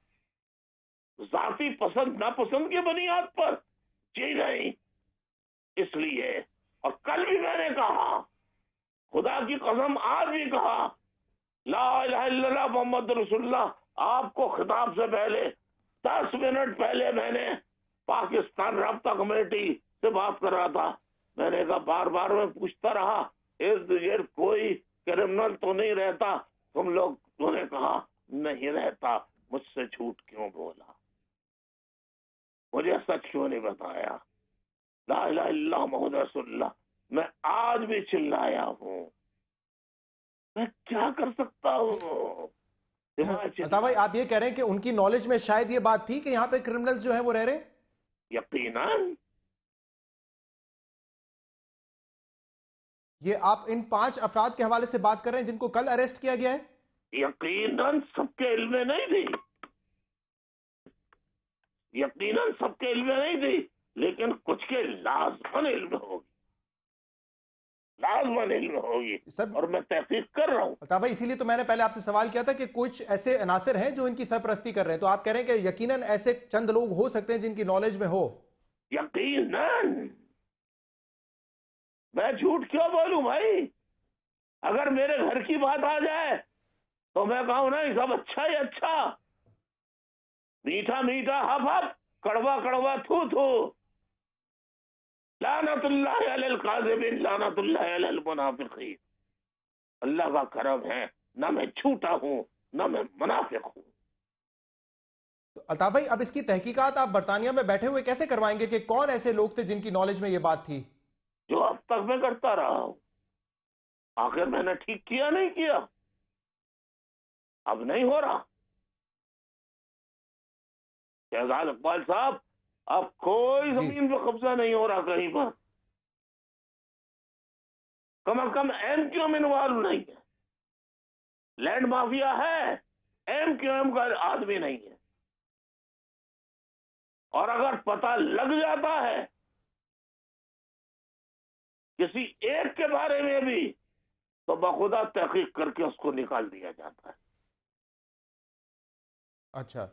जाती पसंद नापसंद की बुनियाद पर? जी नहीं। इसलिए, और कल भी मैंने कहा, खुदा की कसम आज भी कहा, ला इलाहा इल्लल्लाह मोहम्मद रसूलुल्लाह आपको खिताब से पहले दस मिनट पहले मैंने पाकिस्तान राब्ता कमेटी से बात कर रहा था। मैंने कहा, बार बार मैं पूछता रहा इर्द गिर्द कोई क्रिमिनल तो नहीं रहता? तुम लोग ने कहा नहीं रहता। मुझसे झूठ क्यों बोला? मुझे सच क्यों नहीं बताया? ला इलाहा इल्लल्लाह मोहम्मद रसूलुल्लाह मैं आज भी चिल्लाया हूँ। मैं क्या कर सकता हूँ? अल्ताफ भाई, आप ये कह रहे हैं कि उनकी नॉलेज में शायद ये बात थी कि यहाँ पे क्रिमिनल्स जो हैं वो रह रहे हैं? यकीनन। ये आप इन पांच अफराद के हवाले से बात कर रहे हैं जिनको कल अरेस्ट किया गया है? यकीनन सबके इल्म में नहीं थी, यकीनन सबके इल्म में नहीं थी, लेकिन कुछ के लाजमन इल्म होगी, लाजमन इल्म होगी सब, और मैं तहकीक कर रहा हूँ। अल्ताफ भाई, इसीलिए तो मैंने पहले आपसे सवाल किया था कि कुछ ऐसे अनासर हैं जो इनकी सरपरस्ती कर रहे हैं, तो आप कह रहे हैं कि यकीनन ऐसे चंद लोग हो सकते हैं जिनकी नॉलेज में हो। यकीनन। मैं झूठ क्यों बोलूं भाई? अगर मेरे घर की बात आ जाए तो मैं कहूं ना सब अच्छा ही अच्छा, मीठा मीठा हफ हफ, कड़वा कड़वा थू थू। लानतुल्लाह अलल काज़िबिन, लानतुल्लाह अलल मुनाफिकीन। अल्लाह का करम है, ना मैं झूठा हूं ना मैं मुनाफिक हूं। तो अल्ताफ भाई, अब इसकी तहकीकात आप बरतानिया में बैठे हुए कैसे करवाएंगे कि कौन ऐसे लोग थे जिनकी नॉलेज में ये बात थी? जो अब तक मैं करता रहा हूं। आखिर मैंने ठीक किया नहीं किया? अब नहीं हो रहा। शहजाद इकबाल साहब, अब कोई जमीन पर कब्जा नहीं हो रहा कहीं पर। कम अज कम एम क्यू एम इन्वॉल्व नहीं है। लैंड माफिया है, एम क्यू एम का आदमी नहीं है। और अगर पता लग जाता है किसी एक के बारे में भी, तो बखुदा तहकीक करके उसको निकाल दिया जाता है। अच्छा,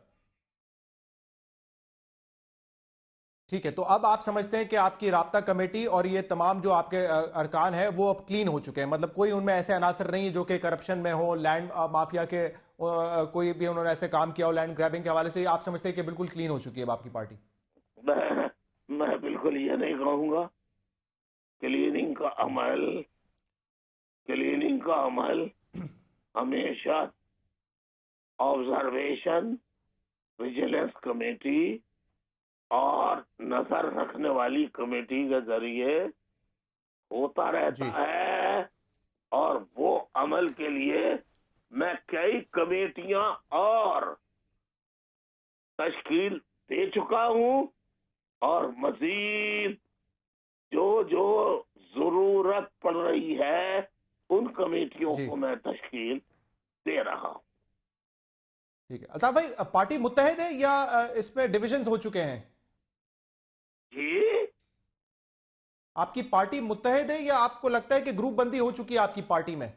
ठीक है। तो अब आप समझते हैं कि आपकी राब्ता कमेटी और ये तमाम जो आपके अरकान है वो अब क्लीन हो चुके हैं, मतलब कोई उनमें ऐसे अनासर नहीं है जो कि करप्शन में हो, लैंड माफिया के कोई भी उन्होंने ऐसे काम किया हो लैंड ग्रैबिंग के हवाले से, आप समझते हैं कि बिल्कुल क्लीन हो चुकी है आपकी पार्टी? मैं, मैं बिल्कुल ये नहीं कहूंगा। क्लीनिंग का अमल क्लीनिंग का अमल हमेशा ऑब्जर्वेशन, विजिलेंस कमेटी और नजर रखने वाली कमेटी के जरिए होता रहता है। और वो अमल के लिए मैं कई कमेटियां और तश्कील दे चुका हूं, और मजीद जो जो जरूरत पड़ रही है उन कमेटियों को मैं तश्कील दे रहा हूं। ठीक है। अल्ताफ भाई, पार्टी मुत्तहिद है या इसमें डिविजन्स हो चुके हैं? जी, आपकी पार्टी मुत्तहिद है या आपको लगता है कि ग्रुप बंदी हो चुकी है आपकी पार्टी में?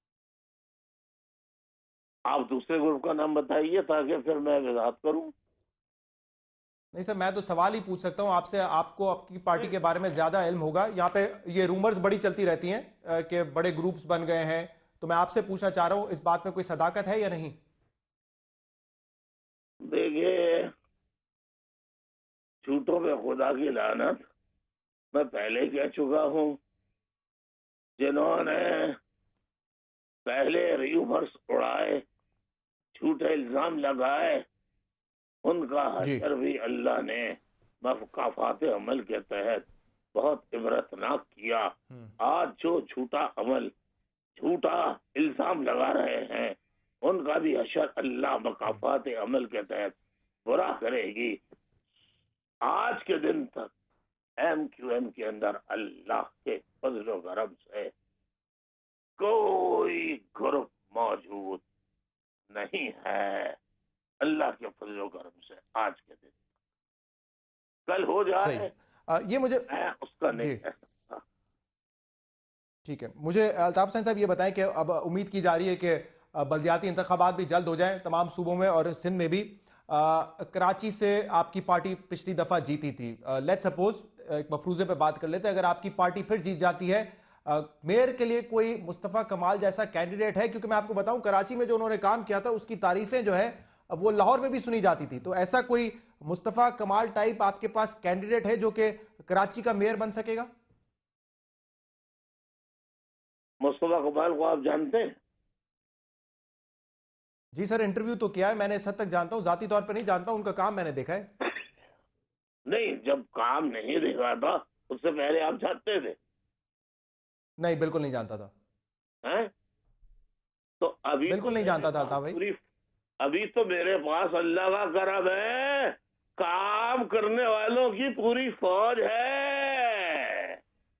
आप दूसरे ग्रुप का नाम बताइए ताकि फिर मैं वजाहत करूं। नहीं सर, मैं तो सवाल ही पूछ सकता हूं आपसे, आपको आपकी पार्टी के बारे में ज्यादा इल्म होगा। यहाँ पे ये रूमर्स बड़ी चलती रहती हैं कि बड़े ग्रुप्स बन गए हैं, तो मैं आपसे पूछना चाह रहा हूं इस बात में कोई सदाकत है या नहीं? देखिए, झूठों पे खुदा की लानत, मैं पहले कह चुका हूं। जिन्होंने पहले रूमर्स उड़ाए, झूठे इल्जाम लगाए, उनका हशर भी अल्लाह ने मकाफात अमल के तहत बहुत इबरतनाक किया। आज जो झूठा अमल, झूठा इल्जाम लगा रहे हैं, उनका भी हशर अल्लाह मकाफात अमल के तहत बुरा करेगी। आज के दिन तक एम क्यू एम के अंदर अल्लाह के फजल करम से कोई ग्रुप मौजूद नहीं है। अल्लाह के फजल करम से आज के दिन, कल हो जाए आ, ये मुझे मैं उसका नहीं कह सकता। ठीक है, मुझे अल्ताफ हुसैन साहब ये बताएं कि अब उम्मीद की जा रही है कि बल्दियाती इंतखाबात भी जल्द हो जाएं तमाम सूबों में और सिंध में भी। आ, कराची से आपकी पार्टी पिछली दफा जीती थी। लेट्स सपोज एक मफरूजे पे बात कर लेते हैं, अगर आपकी पार्टी फिर जीत जाती है, मेयर के लिए कोई मुस्तफ़ा कमाल जैसा कैंडिडेट है? क्योंकि मैं आपको बताऊं, कराची में जो उन्होंने काम किया था उसकी तारीफें जो है वो लाहौर में भी सुनी जाती थी। तो ऐसा कोई मुस्तफ़ा कमाल टाइप आपके पास कैंडिडेट है जो कि कराची का मेयर बन सकेगा? मुस्तफ़ा कमाल को आप जानते हैं? जी सर, इंटरव्यू तो किया है मैंने, इस हद तक जानता हूं, जाती तौर पर नहीं जानता, उनका काम मैंने देखा है। नहीं, जब काम नहीं देखा था उससे पहले आप जानते थे? नहीं, बिल्कुल नहीं जानता था। हैं? तो अभी बिल्कुल तो नहीं जानता था अल्ताफ भाई। अभी तो मेरे पास अल्लाह का करम है, काम करने वालों की पूरी फौज है।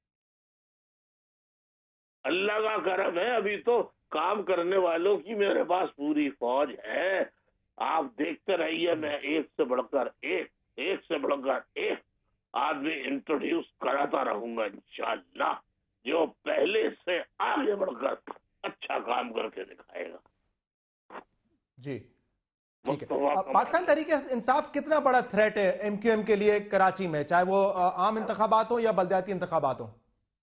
अल्लाह का करम है, अभी तो काम करने वालों की मेरे पास पूरी फौज है। आप देखते रहिए, मैं एक से बढ़कर एक, एक से बढ़कर एक आदमी इंट्रोड्यूस कराता रहूंगा इंशाअल्लाह, जो पहले से आगे बढ़कर अच्छा काम करके दिखाएगा। जी ठीक है। पाकिस्तान तहरीक इंसाफ कितना बड़ा थ्रेट है एमक्यूएम के लिए कराची में, चाहे वो आम इंतखाबात हो या बल्दियाती इंतखाबात हो?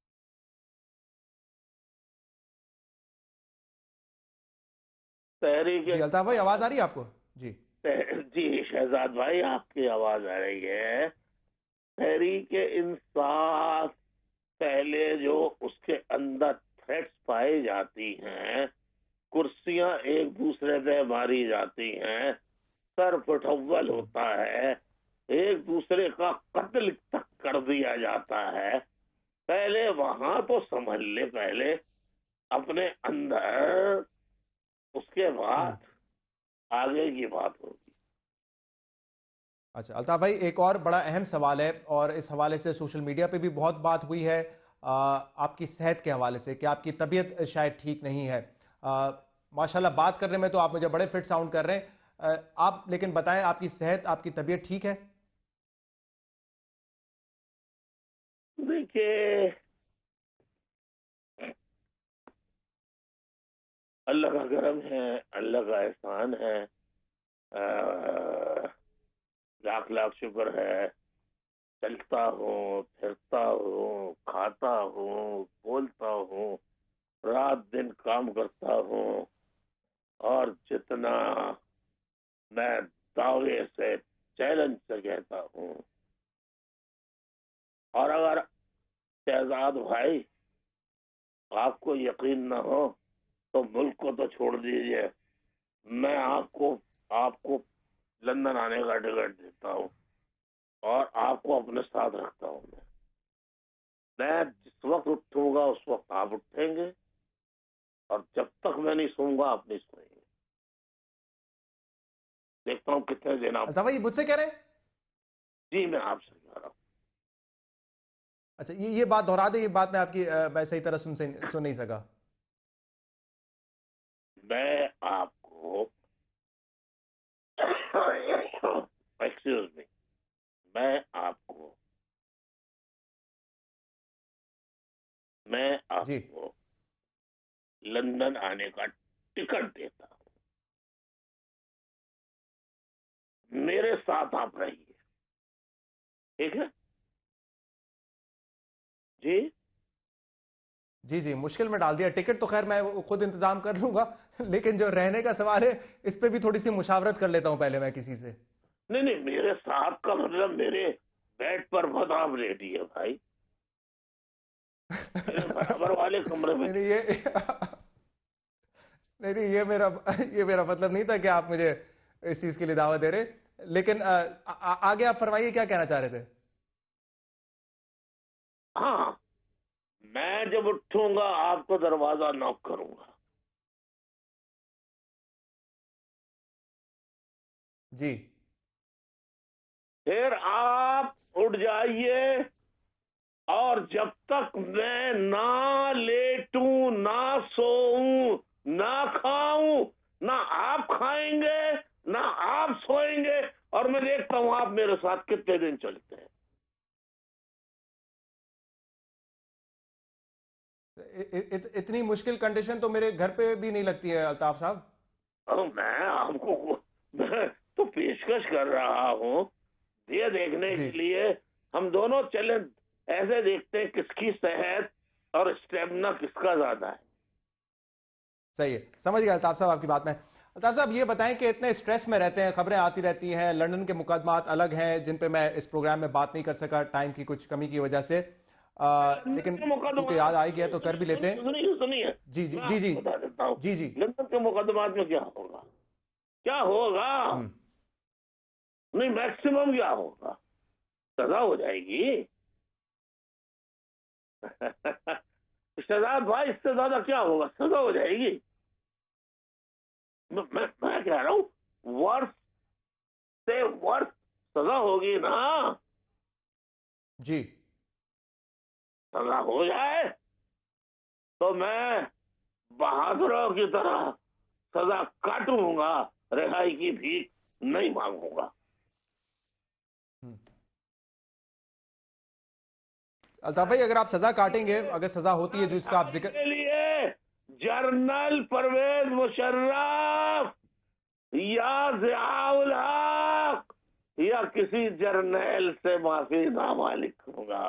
तहरीक जी अल्ताफ भाई, आवाज आ रही है आपको? जी जी शहजाद भाई, आपकी आवाज आ रही है। तहरीक इंसाफ पहले जो उसके अंदर थ्रेट्स पाई जाती हैं, कुर्सियां एक दूसरे पे मारी जाती हैं, सर फुटव्वल होता है, एक दूसरे का कत्ल तक कर दिया जाता है, पहले वहां तो समझ ले, पहले अपने अंदर, उसके बाद आगे की बात होगी। अच्छा अल्ताफ भाई, एक और बड़ा अहम सवाल है और इस हवाले से सोशल मीडिया पे भी बहुत बात हुई है, आ, आपकी सेहत के हवाले से कि आपकी तबीयत शायद ठीक नहीं है। आ, माशाल्लाह बात करने में तो आप मुझे बड़े फिट साउंड कर रहे हैं, आ, आप लेकिन बताएं आपकी सेहत, आपकी तबीयत ठीक है? कि अल्लाह का करम है, अल्लाह का एहसान है, आ, लाख लाख शुक्र है। चलता हूँ, फिरता हूँ, खाता हूँ, बोलता हूँ, रात दिन काम करता हूँ, और जितना मैं दावे से चैलेंज से कहता हूँ, और अगर शहजाद भाई आपको यकीन न हो तो मुल्क को तो छोड़ दीजिए, मैं आपको आपको लंदन आने का टिकट देता हूँ और आपको अपने साथ रखता हूँ। मैं मैं जिस वक्त उठूंगा उस वक्त आप उठेंगे, और जब तक मैं नहीं सोऊंगा आप नहीं सोएंगे। देखता हूँ कितने दिन आप। अल्ताफ भाई मुझसे कह रहे हैं? जी मैं आपसे कह रहा हूँ। अच्छा, ये ये बात दोहरा दे, ये बात मैं आपकी अ, मैं सही तरह सुन से सुन नहीं सका। मैं आपको एक्सक्यूज मी मैं आपको मैं आपको लंदन आने का टिकट देता हूं, मेरे साथ आप रहिए, ठीक है? जी जी जी, मुश्किल में डाल दिया। टिकट तो खैर मैं वो खुद इंतजाम कर लूंगा, लेकिन जो रहने का सवाल है इस पे भी थोड़ी सी मुशावरत कर लेता हूं पहले मैं किसी से। नहीं नहीं, मेरे साथ का मतलब मेरे बेड पर मत आप लेटिए भाई, मेरे बराबर वाले कमरे में। नहीं ये नहीं नहीं ये मेरा ये मेरा मतलब नहीं था कि आप मुझे इस चीज के लिए दावा दे रहे, लेकिन आ, आ, आगे आप फरमाइए क्या कहना चाह रहे थे। हाँ, मैं जब उठूंगा आपको दरवाजा नॉक करूंगा। जी, फिर आप उठ जाइए, और जब तक मैं ना लेटूं, ना सोऊं, ना खाऊं, ना आप खाएंगे, ना आप सोएंगे, और मैं देखता हूं आप मेरे साथ कितने दिन चलते हैं। इ, इ, इतनी मुश्किल कंडीशन तो मेरे घर पे भी नहीं लगती है अल्ताफ साहब। और मैं आपको मैं तो पेशकश कर रहा हूं ये देखने के लिए, हम दोनों चले ऐसे देखते हैं किसकी सेहत और स्टेमिना किसका ज्यादा है। सही है, समझ गया अल्ताफ साहब आपकी बात में। अल्ताफ साहब ये बताएं कि इतने स्ट्रेस में रहते हैं, खबरें आती रहती हैं, लंदन के मुकदमात अलग हैं जिन पे मैं इस प्रोग्राम में बात नहीं कर सका टाइम की कुछ कमी की वजह से, आ, लेकिन क्योंकि याद आ गया तो कर भी लेते हैं। सुनिए सुनिए जी जी जी जी बता देता हूँ। जी जी लंदन के मुकदमात में क्या होगा, क्या होगा, नहीं मैक्सिमम क्या होगा, सजा हो जाएगी। शहजाद भाई इससे ज्यादा क्या होगा, सजा हो जाएगी। मैं मैं, मैं कह रहा हूं वर्ष से वर्ष सजा होगी ना। जी, सजा हो जाए तो मैं बहादुरों की तरह सजा काटूंगा, रिहाई की भीख नहीं मांगूंगा। अल्ताफ भाई अगर आप सजा काटेंगे, अगर सजा होती है जिसका आप जिक्र के लिए जनरल परवेज मुशर्रफ या ज़ियाउल हक या किसी जर्नल से माफीनामा लिखूंगा।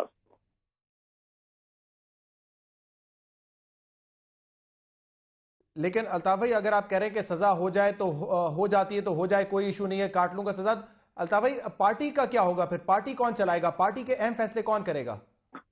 लेकिन अल्ताफ भाई अगर आप कह रहे हैं कि सजा हो जाए तो हो, हो जाती है तो हो जाए, कोई इशू नहीं है, काट लूंगा सजा। अल्ताफ भाई पार्टी का क्या होगा फिर, पार्टी कौन चलाएगा, पार्टी के अहम फैसले कौन करेगा?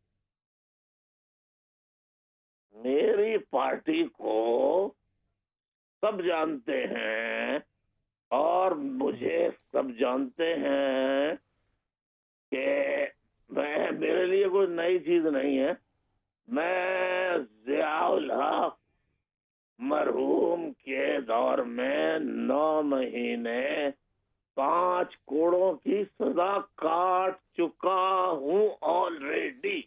मेरी पार्टी को सब जानते हैं और मुझे सब जानते हैं कि मैं, मेरे लिए कोई नई चीज नहीं है। मैं ज़ियाउल हक मरहूम के दौर में नौ महीने पांच कोड़ों की सजा काट चुका हूं ऑलरेडी।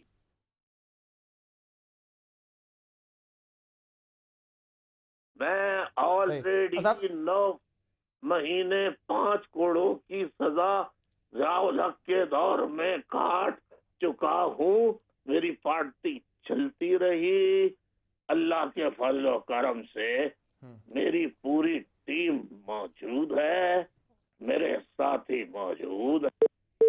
मैं ऑलरेडी नौ महीने पांच करोड़ की सजा ज़ियाउल हक के दौर में काट चुका हूं, मेरी पार्टी चलती रही। अल्लाह के फजल करम से मेरी पूरी टीम मौजूद है, मेरे साथी मौजूद है।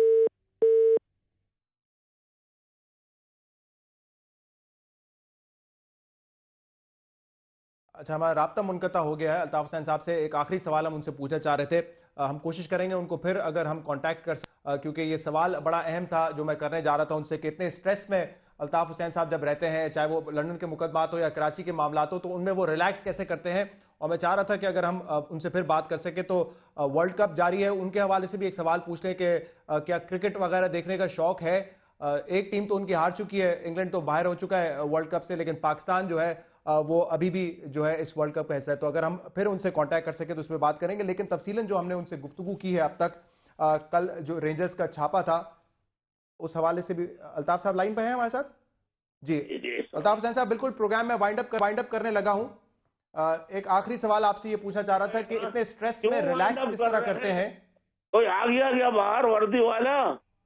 अच्छा, हमारा राब्ता मुनक़ता हो गया है। अल्ताफ़ हुसैन साहब से एक आखिरी सवाल हम उनसे पूछना चाह रहे थे। अ, हम कोशिश करेंगे उनको फिर अगर हम कांटेक्ट कर अ, क्योंकि ये सवाल बड़ा अहम था जो मैं करने जा रहा था उनसे कि इतने स्ट्रेस में अल्ताफ़ हुसैन साहब जब रहते हैं, चाहे वो लंदन के मुकदमात हो या कराची के मामलात हो, तो उनमें वो रिलैक्स कैसे करते हैं। और मैं चाह रहा था कि अगर हम अ, उनसे फिर बात कर सके तो अ, वर्ल्ड कप जारी है, उनके हवाले से भी एक सवाल पूछ लें कि अ, क्या क्रिकेट वगैरह देखने का शौक है। अ, एक टीम तो उनकी हार चुकी है, इंग्लैंड तो बाहर हो चुका है वर्ल्ड कप से, लेकिन पाकिस्तान जो है अ, वो अभी भी जो है इस वर्ल्ड कप का हिस्सा है। तो अगर हम फिर उनसे कांटेक्ट कर सके तो उसमें बात करेंगे। लेकिन तफसीलन जो हमने उनसे गुफ्तगू की है अब तक, अ, कल जो रेंजर्स का छापा था उस हवाले से भी। अल्ताफ साहब लाइन पे हैं हमारे साथ जी। अल्ताफ हुसैन साहब, बिल्कुल प्रोग्राम में वाइंड अप कर, वाइंड अप करने लगा हूं। अ, एक आखिरी सवाल आपसे ये पूछना चाह रहा था कि इतने स्ट्रेस में रिलैक्स किस तरह करते हैं। कोई आ गया क्या बाहर वर्दी वाला?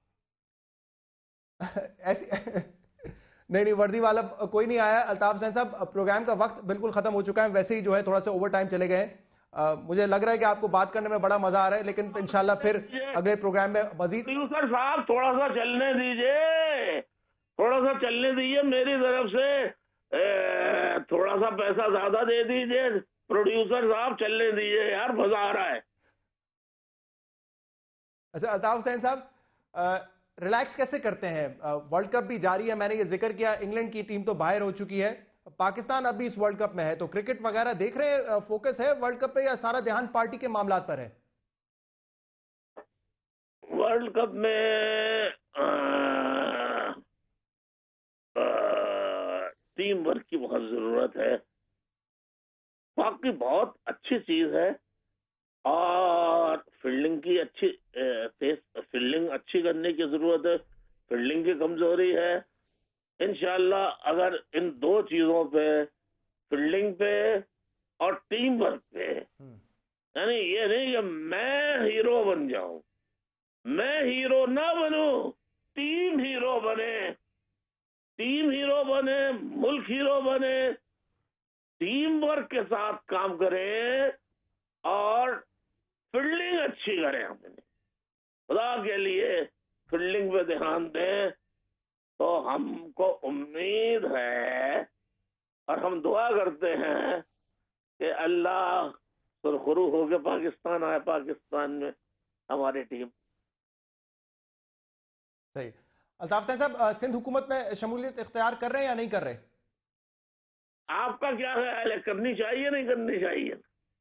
ऐसी नहीं नहीं, वर्दी वाला कोई नहीं आया अल्ताफ हुसैन साहब। प्रोग्राम का वक्त बिल्कुल खत्म हो चुका है, वैसे ही जो है थोड़ा सा ओवर टाइम चले गए हैं। मुझे लग रहा है कि आपको बात करने में बड़ा मजा आ रहा है, लेकिन इंशाल्लाह फिर अगले प्रोग्राम में मजीद। प्रोड्यूसर साहब थोड़ा सा चलने दीजिए, थोड़ा सा चलने दीजिए मेरी तरफ से। ए, थोड़ा सा पैसा ज्यादा दे दीजिए प्रोड्यूसर साहब, चलने दीजिए यार, मजा आ रहा है। अच्छा अल्ताफ हुसैन साहब, रिलैक्स कैसे करते हैं? वर्ल्ड कप भी जारी है, मैंने ये जिक्र किया, इंग्लैंड की टीम तो बाहर हो चुकी है, पाकिस्तान अभी इस वर्ल्ड कप में है, तो क्रिकेट वगैरह देख रहे हैं, फोकस है वर्ल्ड कप पे या सारा ध्यान पार्टी के मामलात पर है? वर्ल्ड कप में टीम वर्क की बहुत जरूरत है, बाकी बहुत अच्छी चीज है। और फील्डिंग की अच्छी फील्डिंग अच्छी करने की जरूरत है, फील्डिंग की कमजोरी है। इंशाल्लाह अगर इन दो चीजों पे, फील्डिंग पे और टीम वर्क पे, यानी ये नहीं कि मैं हीरो बन जाऊं, मैं हीरो ना बनूं, टीम हीरो बने, टीम हीरो बने, मुल्क हीरो बने, टीम वर्क के साथ काम करें और फील्डिंग अच्छी करें। अपने खुदा के लिए फील्डिंग पे ध्यान दें, तो हमको उम्मीद है और हम दुआ करते हैं कि अल्लाह सुरखरू होकर पाकिस्तान आए, पाकिस्तान में हमारी टीम। सही। अल्ताफ हुसैन साहब, सिंध हुकूमत में शमूलियत इख्तियार कर रहे हैं या नहीं कर रहे? आपका क्या ख्याल है, करनी चाहिए नहीं करनी चाहिए?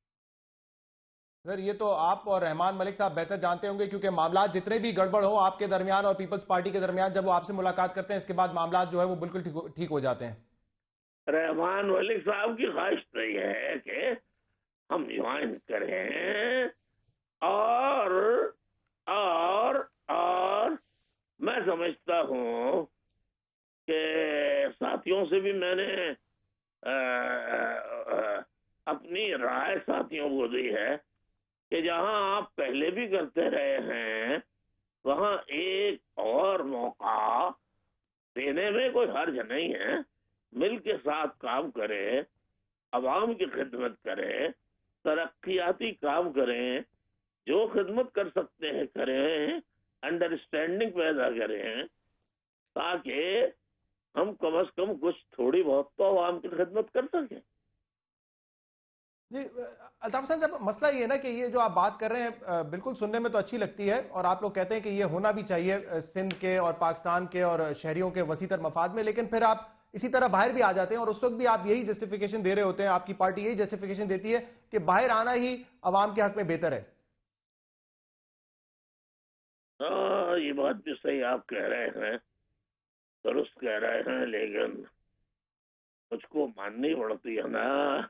सर ये तो आप और रहमान मलिक साहब बेहतर जानते होंगे, क्योंकि मामला जितने भी गड़बड़ हो आपके दरमियान और पीपल्स पार्टी के दरमियान, जब वो आपसे मुलाकात करते हैं इसके बाद मामला जो है वो बिल्कुल ठीक हो जाते हैं। रहमान मलिक साहब की ख्वाहिश तो ये है कि हम ज्वाइन करें और और और मैं समझता हूं कि साथियों से भी मैंने आ, आ, अपनी राय साथियों को दी है कि जहां आप पहले भी करते रहे हैं वहां एक और मौका देने में कोई हर्ज नहीं है। मिल के साथ काम करें, अवाम की खिदमत करें, तरक्याती काम करें, जो खिदमत कर सकते हैं करें, अंडरस्टैंडिंग पैदा करें, ताकि हम कम से कम कुछ थोड़ी बहुत तो अवाम की खिदमत कर सकें। जी अल्ताफ हुसैन साहब, मसला ये है ना कि ये जो आप बात कर रहे हैं बिल्कुल सुनने में तो अच्छी लगती है और आप लोग कहते हैं कि ये होना भी चाहिए सिंध के और पाकिस्तान के और शहरियों के वसीतर मफाद में, लेकिन फिर आप इसी तरह बाहर भी आ जाते हैं और उस वक्त भी आप यही जस्टिफिकेशन दे रहे होते हैं, आपकी पार्टी यही जस्टिफिकेशन देती है कि बाहर आना ही अवाम के हक में बेहतर है। हाँ, ये बात भी सही आप कह रहे हैं, दुरुस्त कह रहे हैं, लेकिन मुझको माननी पड़ती है ना।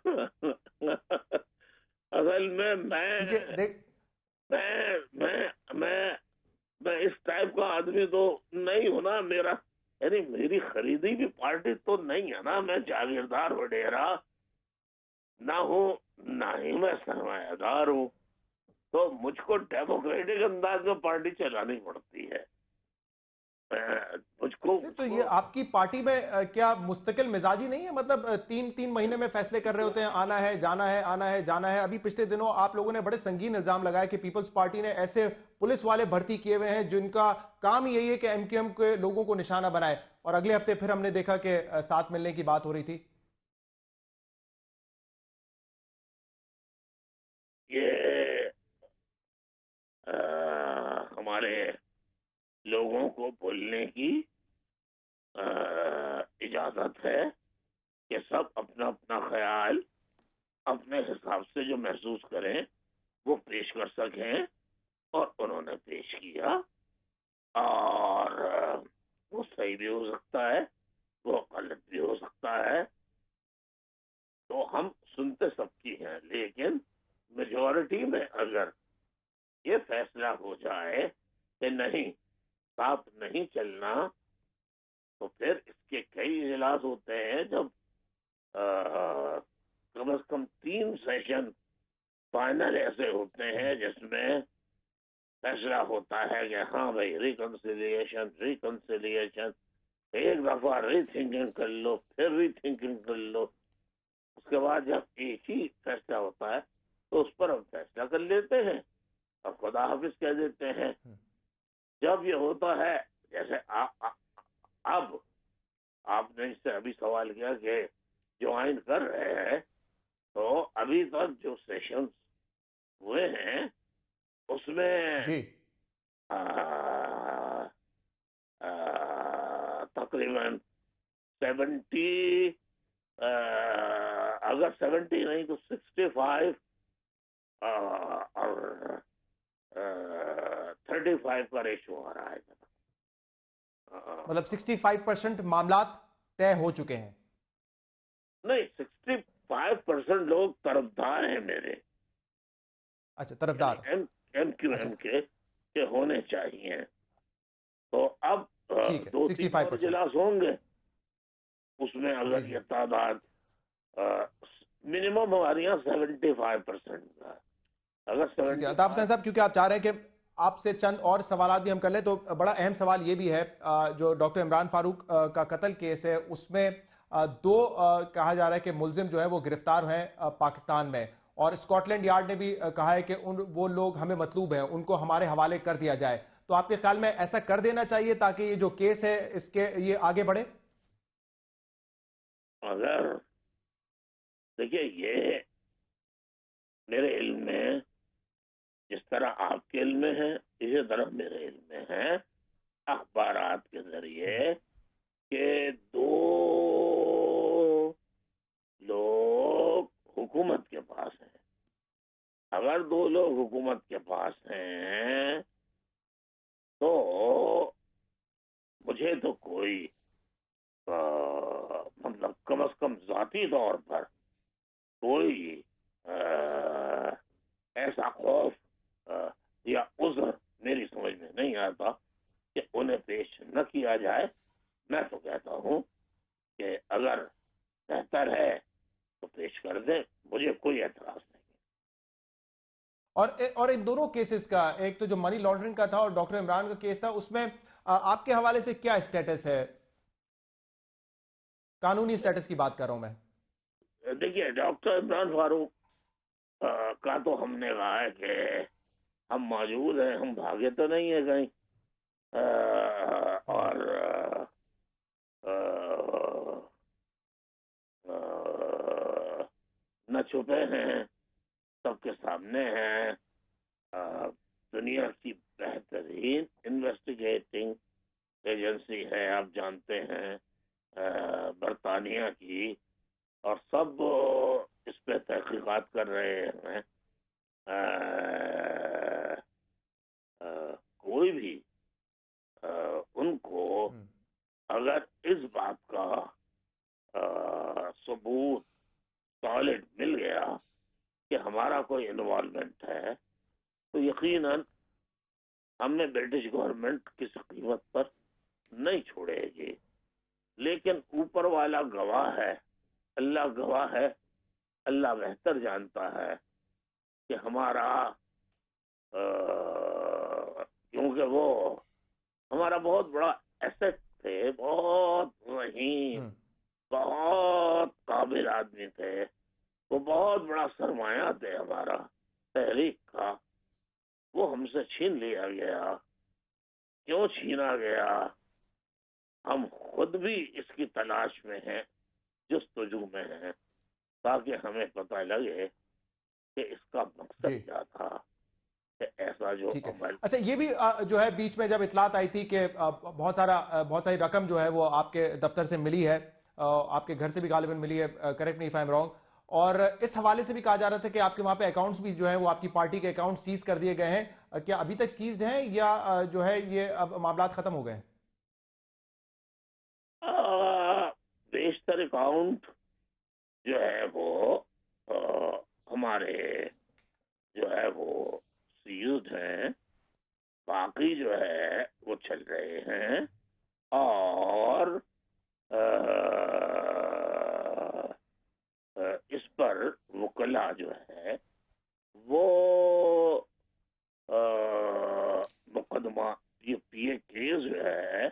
असल में मैं देख मैं मैं मैं मैं इस टाइप का आदमी तो नहीं हूं ना। मेरा यानी मेरी खरीदी भी पार्टी तो नहीं है ना, मैं जागीरदार वडेरा ना हूं, ना ही मैं सरमायादार हूं, तो मुझको डेमोक्रेटिक अंदाज में पार्टी चलानी पड़ती है। मुझको तो ये आपकी पार्टी में अ, क्या मुस्तकिल मिजाजी नहीं है? मतलब अ, तीन तीन महीने में फैसले कर रहे होते हैं, आना है जाना है, आना है जाना है। अभी पिछले दिनों आप लोगों ने बड़े संगीन इल्जाम लगाया कि पीपल्स पार्टी ने ऐसे पुलिस वाले भर्ती किए हुए हैं जिनका काम यही है कि एमक्यूएम के लोगों को निशाना बनाए, और अगले हफ्ते फिर हमने देखा कि अ, साथ मिलने की बात हो रही थी। ये आ, हमारे लोगों को बोलने की आ, इजाजत है कि सब अपना अपना ख्याल अपने हिसाब से जो महसूस करें वो पेश कर सकें, और उन्होंने पेश किया। और वो सही भी हो सकता है, वो गलत भी हो सकता है, तो हम सुनते सबकी हैं। लेकिन मेजॉरिटी में अगर ये फैसला हो जाए कि नहीं, साथ नहीं चलना, तो फिर इसके कई इजलास होते हैं जब आ, कम से कम तीन सेशन फाइनल ऐसे होते हैं जिसमें फैसला होता है कि हाँ भाई रिकंसिलिएशन रिकंसिलिएशन, एक दफा रीथिंकिंग कर लो, फिर रीथिंकिंग कर लो। उसके बाद जब एक ही फैसला होता है तो उस पर हम फैसला कर लेते हैं और खुदा हाफिज कह देते हैं। जब ये होता है, जैसे आ, आ, अब आपने इससे अभी सवाल किया कि ज्वाइन कर रहे हैं, तो अभी तक जो सेशंस हुए हैं उसमें जी आ, आ, तकरीबन सेवेंटी, अगर सेवेंटी नहीं तो सिक्सटी फाइव और थर्टी फाइव का रेशो आ रहा है। मतलब पैंसठ परसेंट मामलात तय हो चुके हैं। नहीं, सिक्सटी फाइव परसेंट लोग तरफदार हैं मेरे। अच्छा, तरफदार एम एम क्यू एम के के होने चाहिए। तो अब ठीक है, दो तीन और इजलास होंगे, उसमें अगर ये तादाद मिनिमम हमारे यहाँ सेवेंटी फाइव परसेंट का, अगर सेवेंटी अल्ताफ हुसैन साहब, क्योंकि आप चाह रहे हैं कि आपसे चंद और सवाल भी हम कर लें, तो बड़ा अहम सवाल ये भी है, जो डॉक्टर इमरान फारूक का कत्ल केस है उसमें दो कहा जा रहा है कि मुलजिम जो है वो गिरफ्तार हैं पाकिस्तान में, और स्कॉटलैंड यार्ड ने भी कहा है कि उन वो लोग हमें मतलूब हैं, उनको हमारे हवाले कर दिया जाए। तो आपके ख्याल में ऐसा कर देना चाहिए ताकि ये जो केस है इसके ये आगे बढ़े? अगर देखिए, ये मेरे इल्म में जिस तरह आपके इल्म में है, इसी तरह मेरे इल्म में है अखबारात के जरिए कि दो लोग हुकूमत के पास हैं। अगर दो लोग हुकूमत के पास हैं तो मुझे तो कोई आ, मतलब कम अज कम जाती तौर पर कोई आ, ऐसा खौफ आ, या उज़्र मेरी समझ में नहीं आता कि उन्हें पेश न किया जाए। मैं तो कहता हूँ कि अगर बेहतर है तो पेश कर दे, मुझे कोई एतराज नहीं। और और इन दोनों केसेस का, एक तो जो मनी लॉन्ड्रिंग का था और डॉक्टर इमरान का केस था, उसमें आपके हवाले से क्या स्टेटस है? कानूनी स्टेटस की बात कर रहा हूं मैं। देखिए, डॉक्टर इमरान फारूक का तो हमने कहा है कि हम मौजूद हैं, हम भागे तो नहीं है कहीं, आ, और आ, आ, न छुपे हैं, सबके सामने हैं। आ, दुनिया की बेहतरीन इन्वेस्टिगेटिंग एजेंसी है, आप जानते हैं, बरतानिया की, और सब इस पे तहकीकात कर रहे हैं। आ, आ, कोई भी आ, उनको अगर इस बात का आ, सबूत सॉलिड मिल गया कि हमारा कोई इन्वॉल्वमेंट है, तो यकीनन हमें ब्रिटिश गवर्नमेंट किसी कीमत पर नहीं छोड़ेगी। लेकिन ऊपर वाला गवाह है, अल्लाह गवाह है, अल्लाह बेहतर जानता है कि हमारा, क्योंकि वो हमारा बहुत बड़ा एसेट थे, बहुत रहीम, बहुत काबिल आदमी थे, वो बहुत बड़ा सरमाया थे हमारा तहरीक का, वो हमसे छीन लिया गया। क्यों छीना गया? हम खुद भी इसकी तलाश में हैं, जुस्तजू में हैं, ताकि हमें पता लगे कि इसका मकसद क्या था, कि ऐसा जो अमल। अच्छा, ये भी अ, जो है बीच में जब इतलात आई थी कि अ, बहुत सारा अ, बहुत सारी रकम जो है वो आपके दफ्तर से मिली है, अ, आपके घर से भी गालिबन मिली है, correct me if I am wrong, और इस हवाले से भी कहा जा रहा था कि आपके वहां पे अकाउंट्स भी जो है वो आपकी पार्टी के अकाउंट सीज कर दिए गए हैं। अ, क्या अभी तक सीज्ड हैं या अ, जो है ये अब मामला खत्म हो गए हैं? बेशतर अकाउंट जो है वो आ, हमारे जो है वो सीज्ड हैं, बाकी जो है वो चल रहे हैं, और आ, इस पर वकला जो है वो मुकदमा, ये पीए केस जो है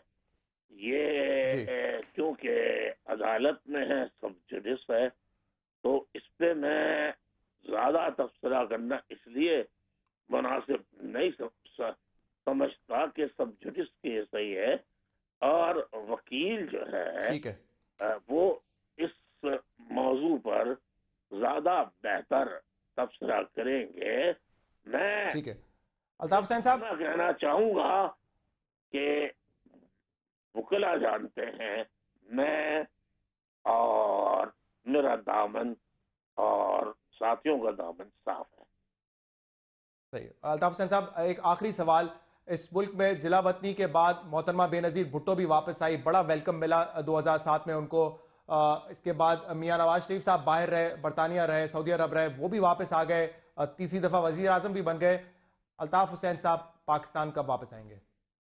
ये क्योंकि अदालत में है, सब जुडिस है, तो इस पे मैं ज्यादा तबसरा करना इसलिए मुनासिब नहीं समझता कि सब जुडिस केस सही है, और वकील जो है, ठीक है वो इस मौजू पर ज्यादा बेहतर तबसरा करेंगे। मैं ठीक है अल्ताफ हुसैन साहब, मैं कहना चाहूंगा कि वकला जानते हैं मैं और मेरा दामन और साथियों का दामन साफ है। सही। अल्ताफ हुसैन साहब, एक आखिरी सवाल, इस मुल्क में जिला वतनी के बाद मोहतरमा बेनज़ीर भुट्टो भी वापस आई, बड़ा वेलकम मिला दो हज़ार सात में उनको। आ, इसके बाद मियां नवाज शरीफ साहब बाहर रहे, बरतानिया रहे, सऊदी अरब रहे, वो भी वापस आ गए, तीसरी दफा वजीर आजम भी बन गए। अल्ताफ हुसैन साहब पाकिस्तान कब वापस आएंगे?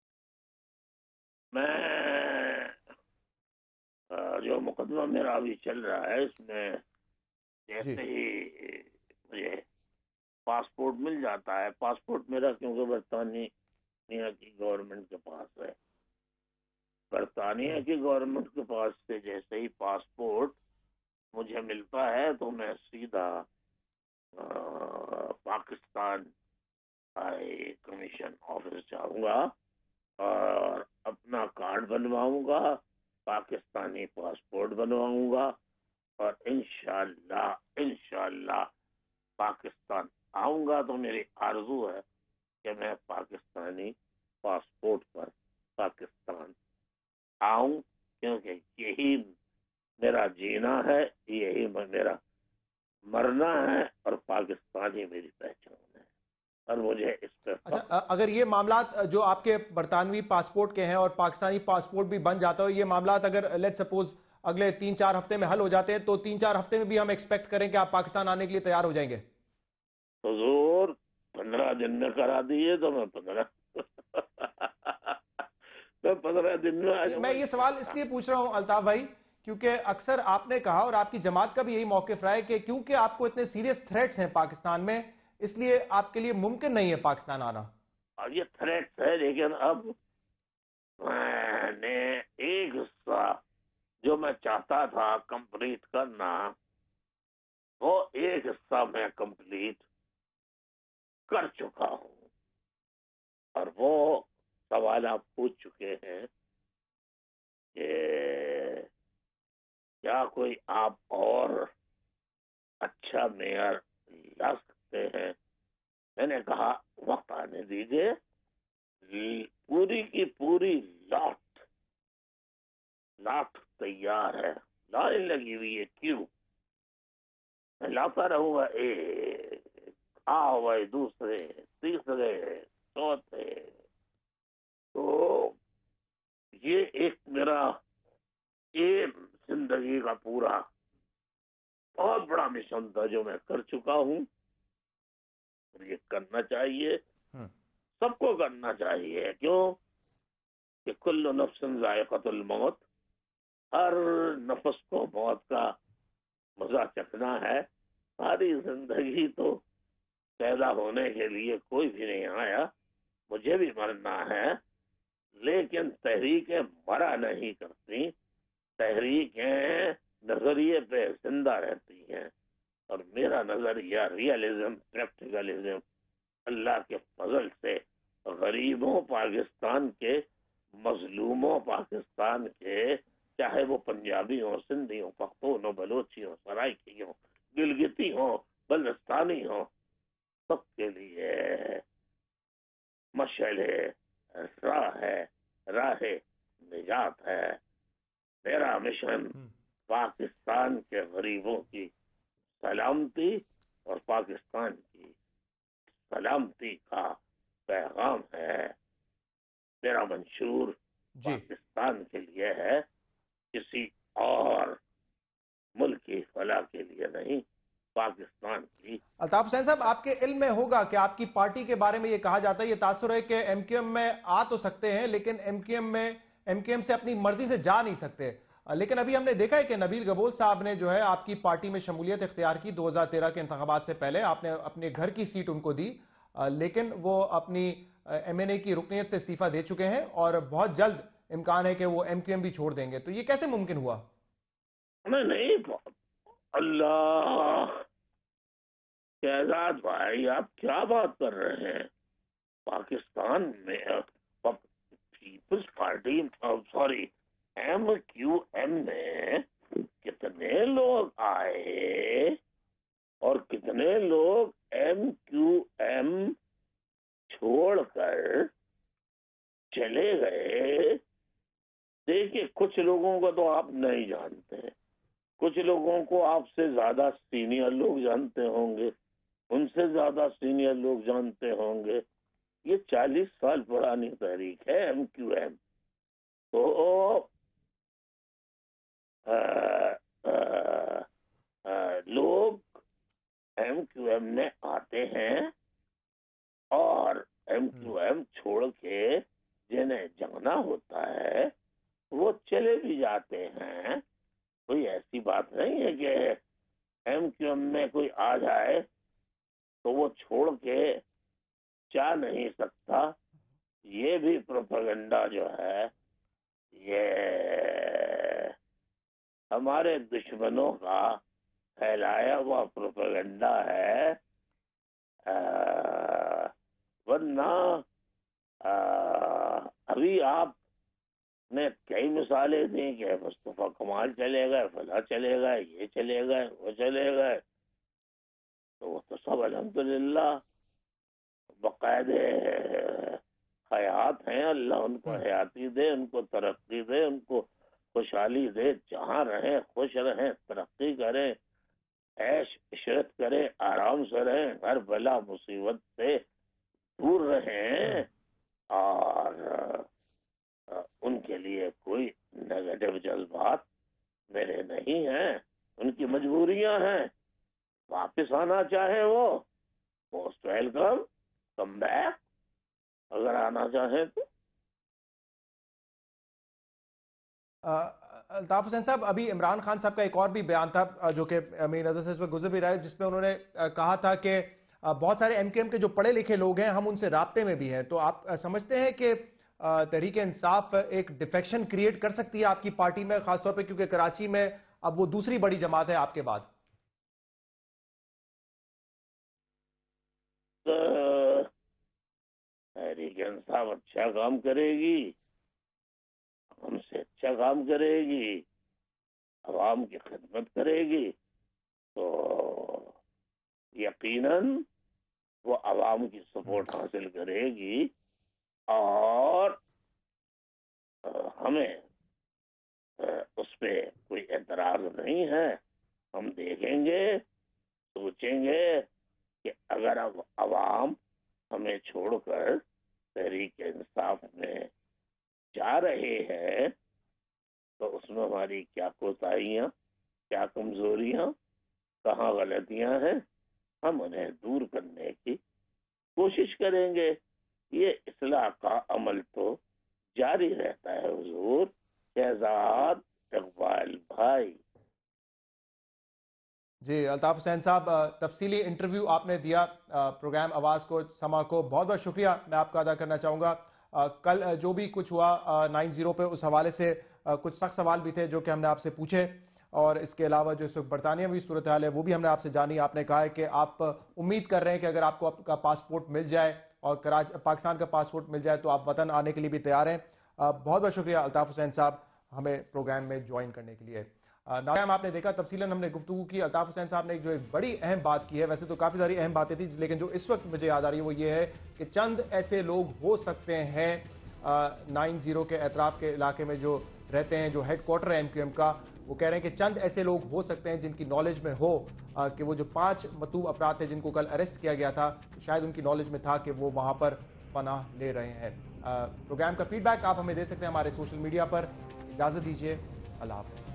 मैं जो मुकदमा मेरा अभी चल रहा है, इसमें जैसे ही मुझे पासपोर्ट मिल जाता है, पासपोर्ट मेरा क्योंकि बरतानिया की गवर्नमेंट के पास है, बरतानिया की गवर्नमेंट के पास से जैसे ही पासपोर्ट मुझे मिलता है तो मैं सीधा आ, पाकिस्तान हाई कमीशन ऑफिस जाऊंगा और अपना कार्ड बनवाऊंगा, पाकिस्तानी पासपोर्ट बनवाऊंगा, और इंशाल्लाह इंशाल्लाह पाकिस्तान आऊंगा। तो मेरी आरजू है कि मैं पाकिस्तानी पासपोर्ट पर पाकिस्तान आऊं, क्योंकि यही मेरा जीना है, यही मेरा मरना है, और पाकिस्तान ही मेरी पहचान है, और मुझे इस पर। अच्छा, अगर ये मामला जो आपके बरतानवी पासपोर्ट के हैं और पाकिस्तानी पासपोर्ट भी बन जाता हो, ये मामला अगर लेट्स सपोज अगले तीन चार हफ्ते में हल हो जाते हैं, तो तीन चार हफ्ते में भी हम एक्सपेक्ट करें कि आप पाकिस्तान आने के लिए तैयार हो जाएंगे? हुजूर पंद्रह दिन में करा दिए तो मैं पंद्रह मैं पंद्रह दिन में आ जाऊंगा। मैं ये सवाल इसलिए पूछ रहा हूं अल्ताफ भाई, क्योंकि अक्सर आपने कहा और आपकी जमात का भी यही मौकिफ रहा है कि क्योंकि आपको इतने सीरियस थ्रेट्स हैं पाकिस्तान में, इसलिए आपके लिए मुमकिन नहीं है पाकिस्तान आना। और ये थ्रेट्स है, लेकिन अब मैंने एक हिस्सा जो मैं चाहता था कंप्लीट करना, वो एक हिस्सा मैं कंप्लीट कर चुका हूं, और वो सवाल आप पूछ चुके हैं कि क्या कोई आप और अच्छा मेयर ला सकते हैं। मैंने कहा वक्त आने दीजिए, पूरी की पूरी लाट लाट तैयार है, लाइन लगी हुई है, क्यों मैं लाता रहूंगा, एक आ गए, दूसरे, तीसरे, चौथे। तो ये एक मेरा एम जिंदगी का पूरा बहुत बड़ा मिशन था जो मैं कर चुका हूं, और ये करना चाहिए, सबको करना चाहिए। क्यों कि कुल्लु नफ्सिन ज़ाइक़तुल मौत, हर नफ्स को मौत का मजा चखना है। सारी जिंदगी तो पैदा होने के लिए कोई भी नहीं आया, मुझे भी मरना है, लेकिन तहरीकें मरा नहीं करती, तहरीकें नजरिए पे जिंदा रहती हैं। और मेरा नजरिया रियलिज्म, प्रैक्टिकलिज्म, अल्लाह के फजल से गरीबों पाकिस्तान के, मजलूमों पाकिस्तान के, चाहे वो पंजाबी हो, सिंधी हो, पख्तून हो, बलोची हो, सराइकी हो, गिलगिती हो, बलुस्तानी हो, सबके लिए मशअले राह है, राह निजात है। मेरा मिशन पाकिस्तान के गरीबों की सलामती और पाकिस्तान की सलामती का पैगाम है। मेरा मंशूर पाकिस्तान के लिए है, किसी और मुल्क की फलाह के लिए नहीं, पाकिस्तान की। अल्ताफ हुसैन साहब, आपके इल्म में होगा कि आपकी पार्टी के बारे में ये कहा जाता है, ये तासुर है कि एमक्यूएम में आ तो सकते हैं लेकिन एमक्यूएम में एमक्यूएम से अपनी मर्जी से जा नहीं सकते। लेकिन अभी हमने देखा है कि नबील गबोल साहब ने जो है आपकी पार्टी में शमूलियत इख्तियार की दो हज़ार तेरह के इंतखाबात से पहले। आपने अपने घर की सीट उनको दी, लेकिन वो अपनी एमएनए की रुकनीयत से इस्तीफा दे चुके हैं और बहुत जल्द इम्कान है कि वो एमक्यूएम भी छोड़ देंगे। तो ये कैसे मुमकिन हुआ? नहीं नहीं, अल्लाह, शहजाद भाई आप क्या बात कर रहे हैं? पाकिस्तान में Peoples Party, sorry M Q M में कितने लोग आए और कितने लोग एम क्यू एम छोड़कर चले गए। देखिए, कुछ लोगों को तो आप नहीं जानते, कुछ लोगों को आपसे ज्यादा सीनियर लोग जानते होंगे, उनसे ज्यादा सीनियर लोग जानते होंगे। ये चालीस साल पुरानी तहरीक है एम क्यू एम। तो आ, आ, आ, लोग एम क्यू एम में आते हैं और एम क्यू एम छोड़ के जिन्हें जाना होता है वो चले भी जाते हैं। कोई ऐसी बात नहीं है कि एम क्यू एम में कोई आ जाए तो वो छोड़ के जा नहीं सकता। ये भी प्रोपेगेंडा जो है, ये हमारे दुश्मनों का फैलाया हुआ प्रोपेगेंडा है। वरना अभी आपने कई मिसालें दी कि मुस्तफा कमाल चले गए, फला चले गए, ये चले गए, वो चले गए। तो वो तो सब अल्हम्दुलिल्लाह बाकायदे हयात हैं। अल्लाह उनको हयाती दे, उनको तरक्की दे, उनको खुशहाली दे, जहाँ रहें खुश रहें, तरक्की करें, ऐश इशरत करें, आराम से रहें, हर बला मुसीबत से दूर रहें। और उनके लिए कोई नेगेटिव जज्बात मेरे नहीं हैं, उनकी मजबूरियां हैं। वापस आना चाहे वो मोस्ट वेलकम, कम बैक, अगर आना चाहे तो। अल्ताफ हुसैन साहब, अभी इमरान खान साहब का एक और भी बयान था जो कि मेरी नज़र से इस पर गुजर भी रहा है, जिसमें उन्होंने कहा था कि बहुत सारे एमक्यूएम के जो पढ़े लिखे लोग हैं हम उनसे राब्ते में भी हैं। तो आप समझते हैं कि तहरीक इंसाफ एक डिफेक्शन क्रिएट कर सकती है आपकी पार्टी में, खासतौर पे क्योंकि कराची में अब वो दूसरी बड़ी जमात है आपके बाद? तहरीक इंसाफ अच्छा काम करेगी, हमसे अच्छा काम करेगी, अवाम की खिदमत करेगी, तो यकीनन वो अवाम की सपोर्ट हासिल करेगी। और हमें उस पर कोई एतराज नहीं है। हम देखेंगे, सोचेंगे कि अगर अब अवाम हमें छोड़कर तहरीक इंसाफ में जा रहे हैं तो उसमें हमारी क्या कोताहियाँ, क्या कमजोरियाँ, कहाँ गलतियाँ हैं, हम उन्हें दूर करने की कोशिश करेंगे। ये इस्लाह का अमल तो जारी रहता है हुजूर। शहजाद इकबाल भाई। जी अल्ताफ हुसैन साहब, तफसीली इंटरव्यू आपने दिया प्रोग्राम आवाज़ को, समा को, बहुत बहुत शुक्रिया मैं आपका अदा करना चाहूँगा। आ, कल आ, जो भी कुछ हुआ नाइन जीरो पे, उस हवाले से आ, कुछ सख्त सवाल भी थे जो कि हमने आपसे पूछे, और इसके अलावा जो इस वक्त बरतानिया में सूरत हाल है वो भी हमने आपसे जानी। आपने कहा है कि आप उम्मीद कर रहे हैं कि अगर आपको आपका पासपोर्ट मिल जाए और कराची पाकिस्तान का पासपोर्ट मिल जाए तो आप वतन आने के लिए भी तैयार हैं। बहुत बहुत शुक्रिया अल्ताफ हुसैन साहब हमें प्रोग्राम में ज्वाइन करने के लिए। नायाम, आपने देखा तफसीलन हमने गुफ्तगू की। अल्ताफ हुसैन साहब ने एक जो एक बड़ी अहम बात की है, वैसे तो काफ़ी सारी अहम बातें थी, लेकिन जो इस वक्त मुझे याद आ रही है वो ये है कि चंद ऐसे लोग हो सकते हैं नाइन जीरो के एतराफ़ के इलाके में जो रहते हैं, जो हेड क्वार्टर है एम क्यू एम का, वो कह रहे हैं कि चंद ऐसे लोग हो सकते हैं जिनकी नॉलेज में हो आ, कि वो जो पांच मतूब अफराद थे जिनको कल अरेस्ट किया गया था, शायद उनकी नॉलेज में था कि वो वहाँ पर पनाह ले रहे हैं। आ, प्रोग्राम का फीडबैक आप हमें दे सकते हैं हमारे सोशल मीडिया पर। इजाज़त दीजिए, अल्लाह हाफ़िज़।